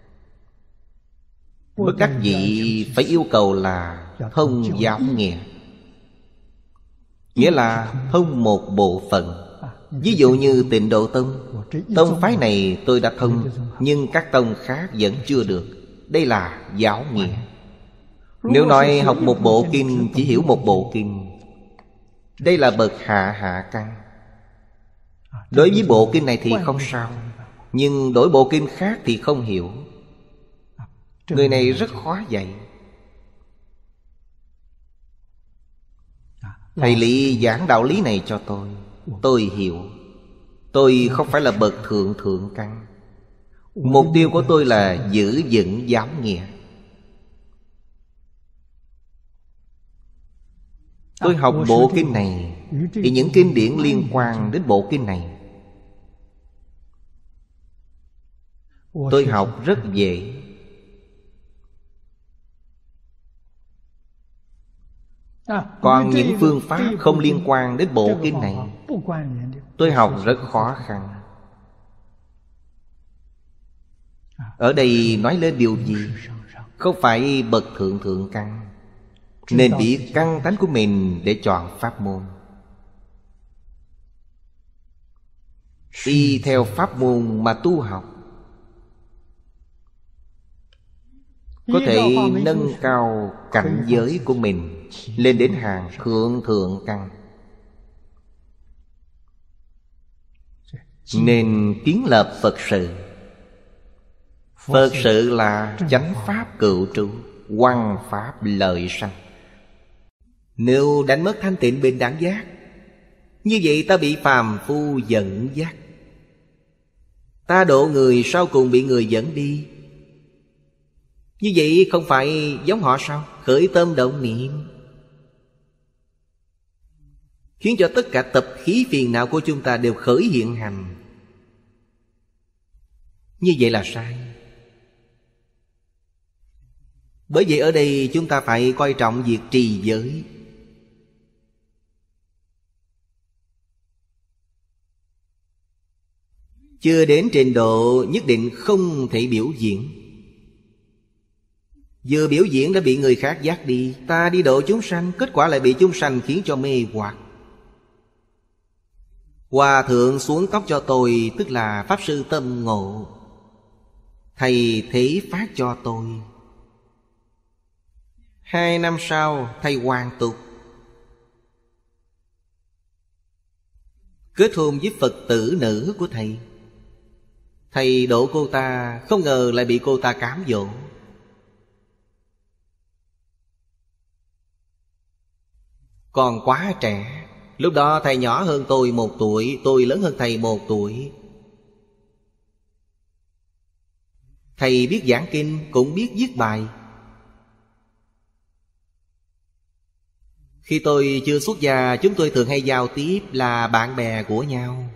bất đắc dĩ phải yêu cầu là thông giáo nghĩa. Nghĩa là thông một bộ phận. Ví dụ như Tịnh Độ Tông, tông phái này tôi đã thông, nhưng các tông khác vẫn chưa được. Đây là giáo nghĩa. Nếu nói học một bộ kinh, chỉ hiểu một bộ kinh, đây là bậc hạ hạ căn. Đối với bộ kinh này thì không sao, nhưng đổi bộ kinh khác thì không hiểu. Người này rất khó dạy. Thầy Lý giảng đạo lý này cho tôi hiểu. Tôi không phải là bậc thượng thượng căn. Mục tiêu của tôi là giữ vững giáo nghĩa. Tôi học bộ kinh này thì những kinh điển liên quan đến bộ kinh này tôi học rất dễ. Còn những phương pháp không liên quan đến bộ kinh này tôi học rất khó khăn. Ở đây nói lên điều gì? Không phải bậc thượng thượng căn, nên biết căn tánh của mình để chọn pháp môn. Y theo pháp môn mà tu học, có thể nâng cao cảnh giới của mình lên đến hàng thượng thượng căn. Nên kiến lập Phật sự. Phật sự là chánh pháp cựu trụ, hoằng pháp lợi sanh. Nếu đánh mất thanh tịnh bình đẳng giác, như vậy ta bị phàm phu dẫn dắt. Ta độ người sau cùng bị người dẫn đi. Như vậy không phải giống họ sao? Khởi tâm động niệm, khiến cho tất cả tập khí phiền não của chúng ta đều khởi hiện hành. Như vậy là sai. Bởi vậy ở đây chúng ta phải coi trọng việc trì giới. Chưa đến trình độ nhất định không thể biểu diễn. Vừa biểu diễn đã bị người khác dắt đi. Ta đi độ chúng sanh, kết quả lại bị chúng sanh khiến cho mê hoặc. Hòa thượng xuống tóc cho tôi, tức là Pháp Sư tâm ngộ. Thầy thế phát cho tôi. 2 năm sau thầy hoàn tục, kết hôn với Phật tử nữ của thầy. Thầy độ cô ta, không ngờ lại bị cô ta cám dỗ. Còn quá trẻ. Lúc đó thầy nhỏ hơn tôi 1 tuổi, tôi lớn hơn thầy 1 tuổi. Thầy biết giảng kinh, cũng biết viết bài. Khi tôi chưa xuất gia, chúng tôi thường hay giao tiếp là bạn bè của nhau.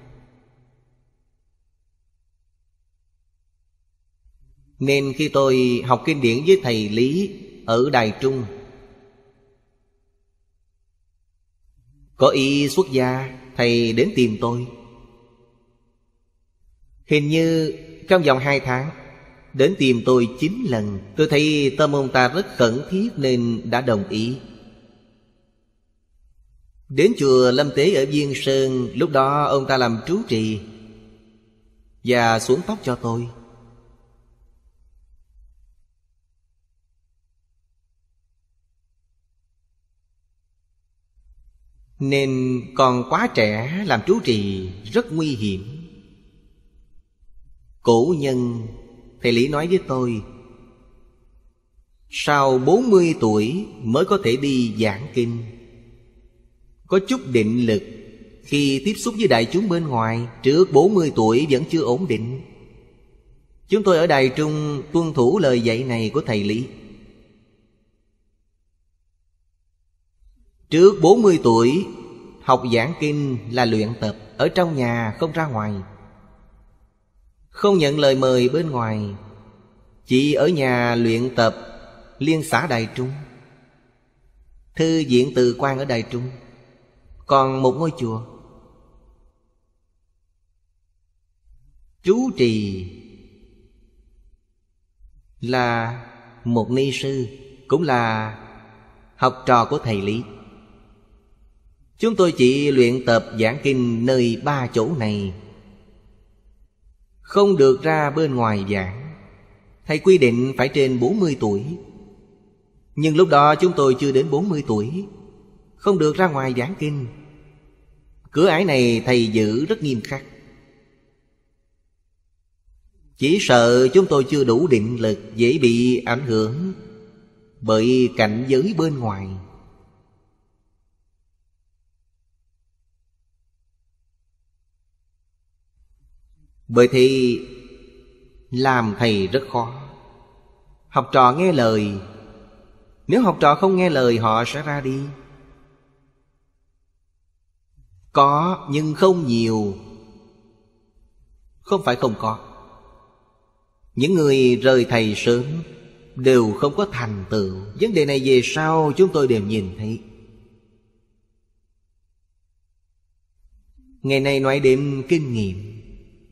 Nên khi tôi học kinh điển với thầy Lý ở Đài Trung, có ý xuất gia, thầy đến tìm tôi. Hình như trong vòng 2 tháng đến tìm tôi 9 lần. Tôi thấy tâm ông ta rất khẩn thiết nên đã đồng ý. Đến chùa Lâm Tế ở Viên Sơn, lúc đó ông ta làm trú trì và xuống tóc cho tôi. Nên còn quá trẻ làm trú trì rất nguy hiểm. Cổ nhân thầy Lý nói với tôi, sau 40 tuổi mới có thể đi giảng kinh. có chút định lực. Khi tiếp xúc với đại chúng bên ngoài, trước 40 tuổi vẫn chưa ổn định. Chúng tôi ở Đài Trung tuân thủ lời dạy này của thầy Lý. Trước 40 tuổi, học giảng kinh là luyện tập, ở trong nhà không ra ngoài, không nhận lời mời bên ngoài, chỉ ở nhà luyện tập Liên xã Đài Trung. Thư viện Từ Quan ở Đài Trung, còn một ngôi chùa. Chú trì là một ni sư, cũng là học trò của thầy Lý. Chúng tôi chỉ luyện tập giảng kinh nơi 3 chỗ này, không được ra bên ngoài giảng. Thầy quy định phải trên 40 tuổi, nhưng lúc đó chúng tôi chưa đến 40 tuổi, không được ra ngoài giảng kinh. Cửa ải này thầy giữ rất nghiêm khắc. Chỉ sợ chúng tôi chưa đủ định lực, dễ bị ảnh hưởng bởi cảnh giới bên ngoài. Bởi thì làm thầy rất khó. Học trò nghe lời, nếu học trò không nghe lời họ sẽ ra đi. Có nhưng không nhiều, không phải không có. Những người rời thầy sớm đều không có thành tựu. Vấn đề này về sau chúng tôi đều nhìn thấy. Ngày nay nói đến kinh nghiệm,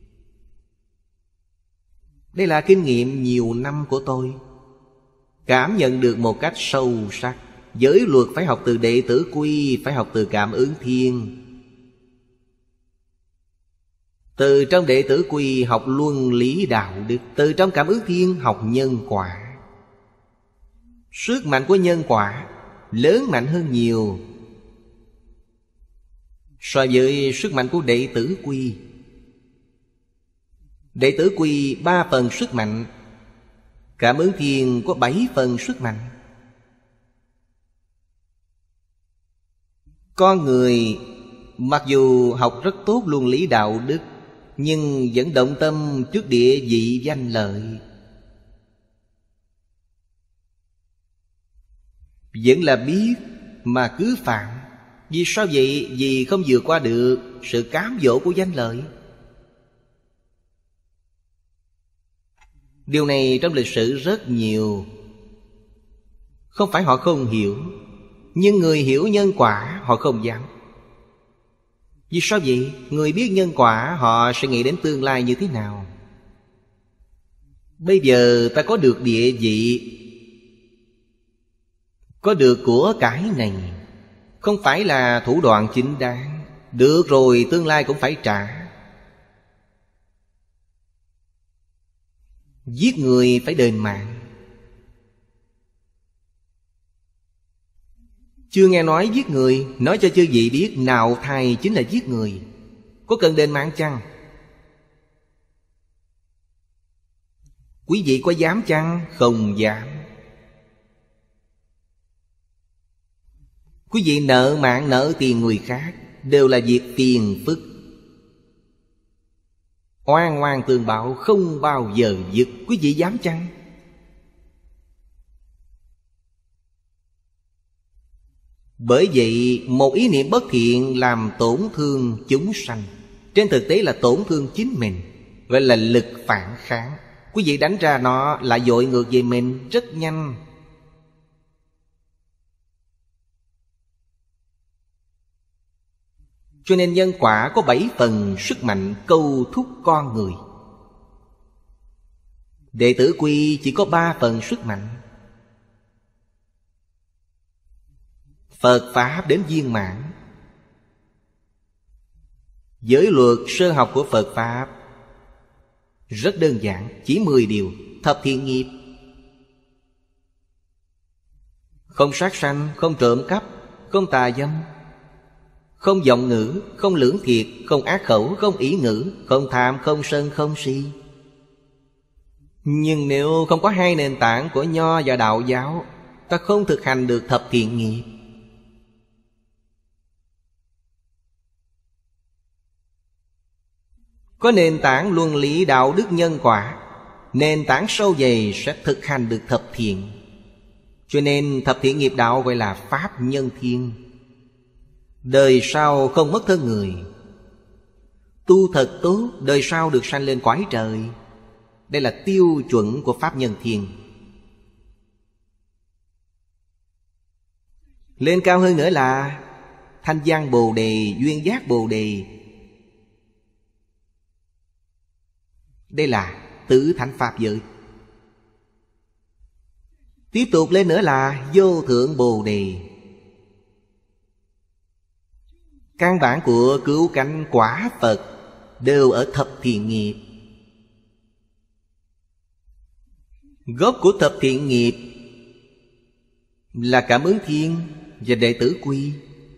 đây là kinh nghiệm nhiều năm của tôi, cảm nhận được một cách sâu sắc. Giới luật phải học từ Đệ Tử Quy, phải học từ Cảm Ứng Thiên. Từ trong Đệ Tử Quy học luân lý đạo đức, từ trong Cảm Ứng Thiên học nhân quả. Sức mạnh của nhân quả lớn mạnh hơn nhiều so với sức mạnh của Đệ Tử Quy. Đệ Tử Quy 3 phần sức mạnh, Cảm Ứng Thiên có 7 phần sức mạnh. Con người mặc dù học rất tốt luân lý đạo đức, nhưng vẫn động tâm trước địa vị danh lợi, vẫn là biết mà cứ phạm. Vì sao vậy? Vì không vượt qua được sự cám dỗ của danh lợi. Điều này trong lịch sử rất nhiều. Không phải họ không hiểu, nhưng người hiểu nhân quả họ không dám. Vì sao vậy? Người biết nhân quả họ sẽ nghĩ đến tương lai như thế nào. Bây giờ ta có được địa vị, có được của cải này, không phải là thủ đoạn chính đáng. Được rồi, tương lai cũng phải trả. Giết người phải đền mạng. Chưa nghe nói giết người, nói cho chư vị biết nạo thai chính là giết người. Có cần đền mạng chăng? Quý vị có dám chăng? Không dám. Quý vị nợ mạng nợ tiền người khác đều là việc phiền phức. Oan oan tương báo không bao giờ dứt. Quý vị dám chăng? Bởi vậy một ý niệm bất thiện làm tổn thương chúng sanh, trên thực tế là tổn thương chính mình, gọi là lực phản kháng. Quý vị đánh ra nó lại dội ngược về mình rất nhanh. Cho nên nhân quả có 7 phần sức mạnh câu thúc con người. Đệ Tử Quy chỉ có 3 phần sức mạnh. Phật Pháp đến viên mãn. Giới luật sơ học của Phật Pháp rất đơn giản, chỉ 10 điều. Thập thiện nghiệp: không sát sanh, không trộm cắp, không tà dâm, không vọng ngữ, không lưỡng thiệt, không ác khẩu, không ỷ ngữ, không tham, không sân, không si. Nhưng nếu không có hai nền tảng của Nho và Đạo giáo, ta không thực hành được thập thiện nghiệp. có nền tảng luân lý đạo đức nhân quả, nền tảng sâu dày sẽ thực hành được thập thiện. Cho nên thập thiện nghiệp đạo gọi là pháp nhân thiên. Đời sau không mất thân người, tu thật tốt, đời sau được sanh lên cõi trời. Đây là tiêu chuẩn của pháp nhân thiên. Lên cao hơn nữa là Thanh Văn Bồ Đề, Duyên Giác Bồ Đề. Đây là tứ thánh pháp giới. Tiếp tục lên nữa là Vô Thượng Bồ Đề. Căn bản của cứu cánh quả Phật đều ở thập thiện nghiệp. Gốc của thập thiện nghiệp là Cảm Ứng Thiên và Đệ Tử Quy.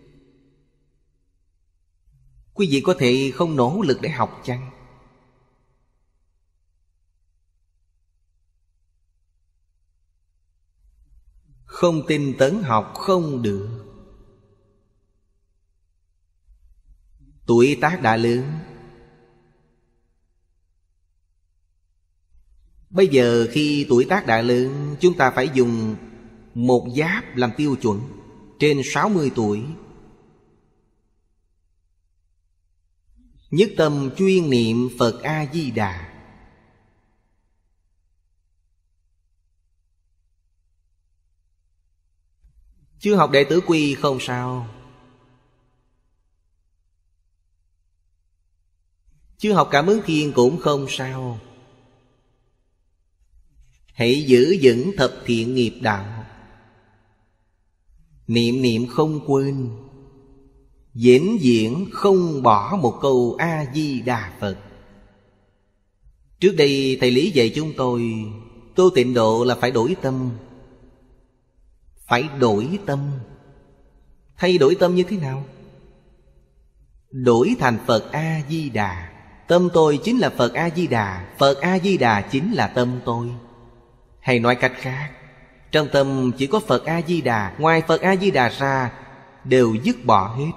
Quý vị có thể không nỗ lực để học chăng? Không tinh tấn học không được. Tuổi tác đã lớn. Bây giờ khi tuổi tác đã lớn, chúng ta phải dùng một giáp làm tiêu chuẩn. Trên 60 tuổi, nhất tâm chuyên niệm Phật A-di-đà. Chưa học Đệ Tử Quy không sao, chưa học Cảm Ứng Thiên cũng không sao. Hãy giữ vững thập thiện nghiệp đạo, niệm niệm không quên, vĩnh viễn không bỏ một câu A-di-đà Phật. Trước đây thầy Lý dạy chúng tôi, tu tịnh độ là phải đổi tâm. Phải đổi tâm. Thay đổi tâm như thế nào? Đổi thành Phật A-di-đà. Tâm tôi chính là Phật A-di-đà, Phật A-di-đà chính là tâm tôi. Hay nói cách khác, trong tâm chỉ có Phật A-di-đà, ngoài Phật A-di-đà ra đều dứt bỏ hết.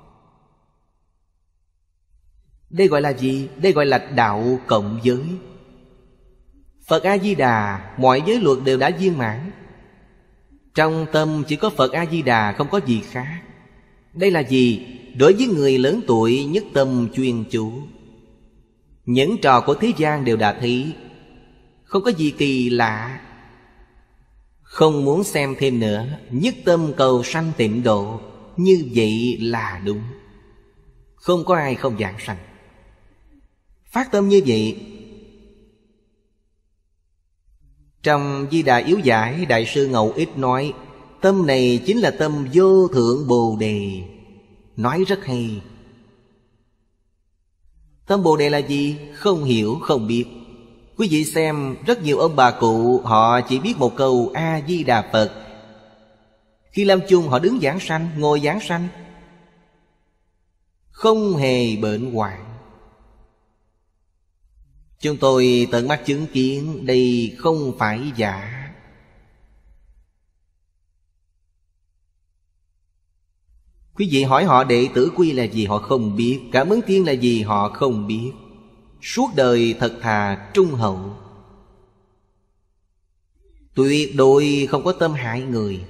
Đây gọi là gì? Đây gọi là đạo cộng giới. Phật A-di-đà, mọi giới luật đều đã viên mãn. Trong tâm chỉ có Phật A-di-đà, không có gì khác. Đây là gì? Đối với người lớn tuổi nhất tâm chuyên chú. Những trò của thế gian đều đã thấy, không có gì kỳ lạ. Không muốn xem thêm nữa, nhất tâm cầu sanh tịnh độ. Như vậy là đúng. Không có ai không giảng sanh. Phát tâm như vậy. Trong Di Đà Yếu Giải, Đại sư Ngẫu Ích nói, tâm này chính là tâm Vô Thượng Bồ Đề. Nói rất hay. Tâm Bồ Đề là gì? Không hiểu, không biết. Quý vị xem, rất nhiều ông bà cụ họ chỉ biết một câu A-di-đà Phật. Khi lâm chung họ đứng giảng sanh, ngồi giảng sanh, không hề bệnh hoạn. Chúng tôi tận mắt chứng kiến đây không phải giả. Quý vị hỏi họ Đệ Tử Quy là gì họ không biết, Cảm Ứng Thiên là gì họ không biết. Suốt đời thật thà trung hậu, tuyệt đối không có tâm hại người.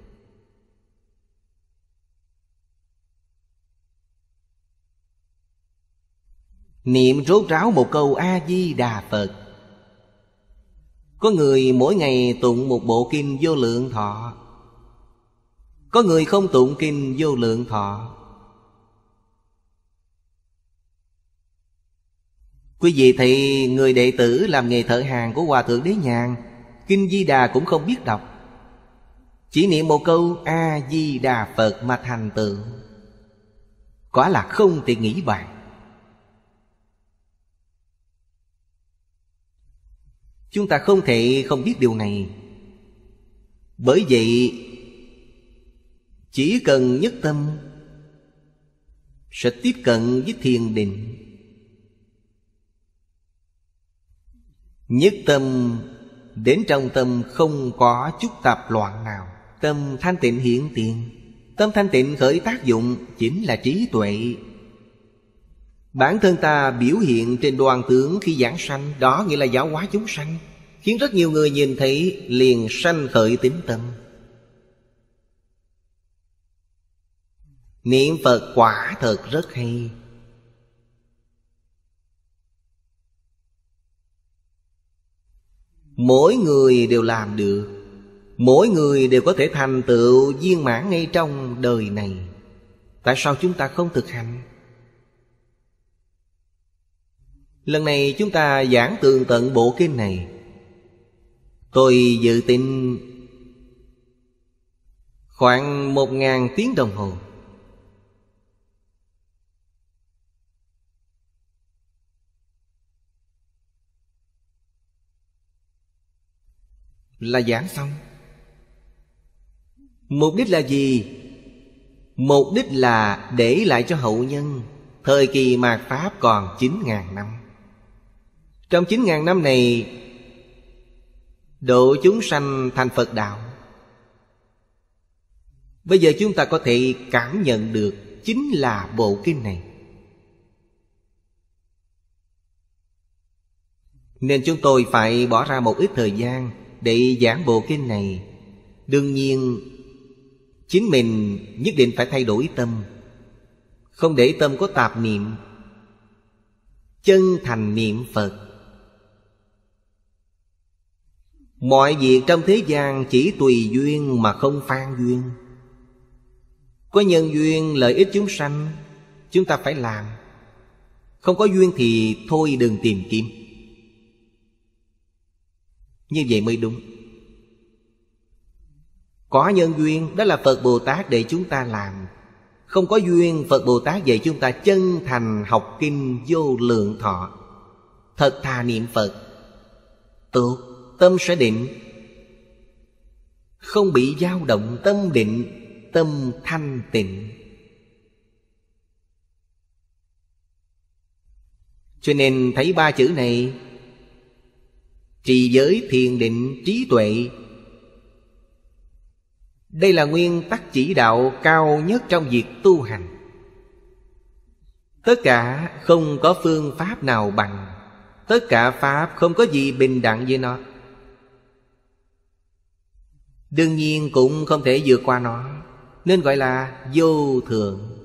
Niệm rốt ráo một câu A-di-đà Phật. Có người mỗi ngày tụng một bộ kinh Vô Lượng Thọ, có người không tụng kinh Vô Lượng Thọ. Quý vị thấy người đệ tử làm nghề thợ hàn của Hòa Thượng Đế Nhàn, kinh Di Đà cũng không biết đọc, chỉ niệm một câu A-di-đà Phật mà thành tựu. Quả là không thể nghĩ bàn. Chúng ta không thể không biết điều này. Bởi vậy chỉ cần nhất tâm sẽ tiếp cận với thiền định. Nhất tâm đến trong tâm không có chút tạp loạn nào. Tâm thanh tịnh hiện tiền. Tâm thanh tịnh khởi tác dụng chính là trí tuệ. Bản thân ta biểu hiện trên đoàn tướng khi giảng sanh, đó nghĩa là giáo hóa chúng sanh, khiến rất nhiều người nhìn thấy liền sanh khởi tín tâm. Niệm Phật quả thật rất hay. Mỗi người đều làm được, mỗi người đều có thể thành tựu viên mãn ngay trong đời này. Tại sao chúng ta không thực hành? Lần này chúng ta giảng tường tận bộ kinh này, tôi dự tính khoảng 1000 tiếng đồng hồ. Là giảng xong. Mục đích là gì? Mục đích là để lại cho hậu nhân. Thời kỳ mạt Pháp còn 9.000 năm. Trong 9.000 năm này, độ chúng sanh thành Phật đạo. Bây giờ chúng ta có thể cảm nhận được chính là bộ kinh này. Nên chúng tôi phải bỏ ra một ít thời gian để giảng bộ kinh này. Đương nhiên chính mình nhất định phải thay đổi tâm, không để tâm có tạp niệm, chân thành niệm Phật. Mọi việc trong thế gian chỉ tùy duyên mà không phan duyên. Có nhân duyên lợi ích chúng sanh, chúng ta phải làm. Không có duyên thì thôi đừng tìm kiếm. Như vậy mới đúng. Có nhân duyên, đó là Phật Bồ Tát để chúng ta làm. Không có duyên, Phật Bồ Tát dạy chúng ta chân thành học kinh vô lượng thọ, thật thà niệm Phật. Tốt, tâm sẽ định, không bị dao động, tâm định, tâm thanh tịnh. Cho nên thấy ba chữ này, trì giới, thiền định, trí tuệ, đây là nguyên tắc chỉ đạo cao nhất trong việc tu hành. Tất cả không có phương pháp nào bằng, tất cả pháp không có gì bình đẳng với nó. Đương nhiên cũng không thể vượt qua nó, nên gọi là vô thượng.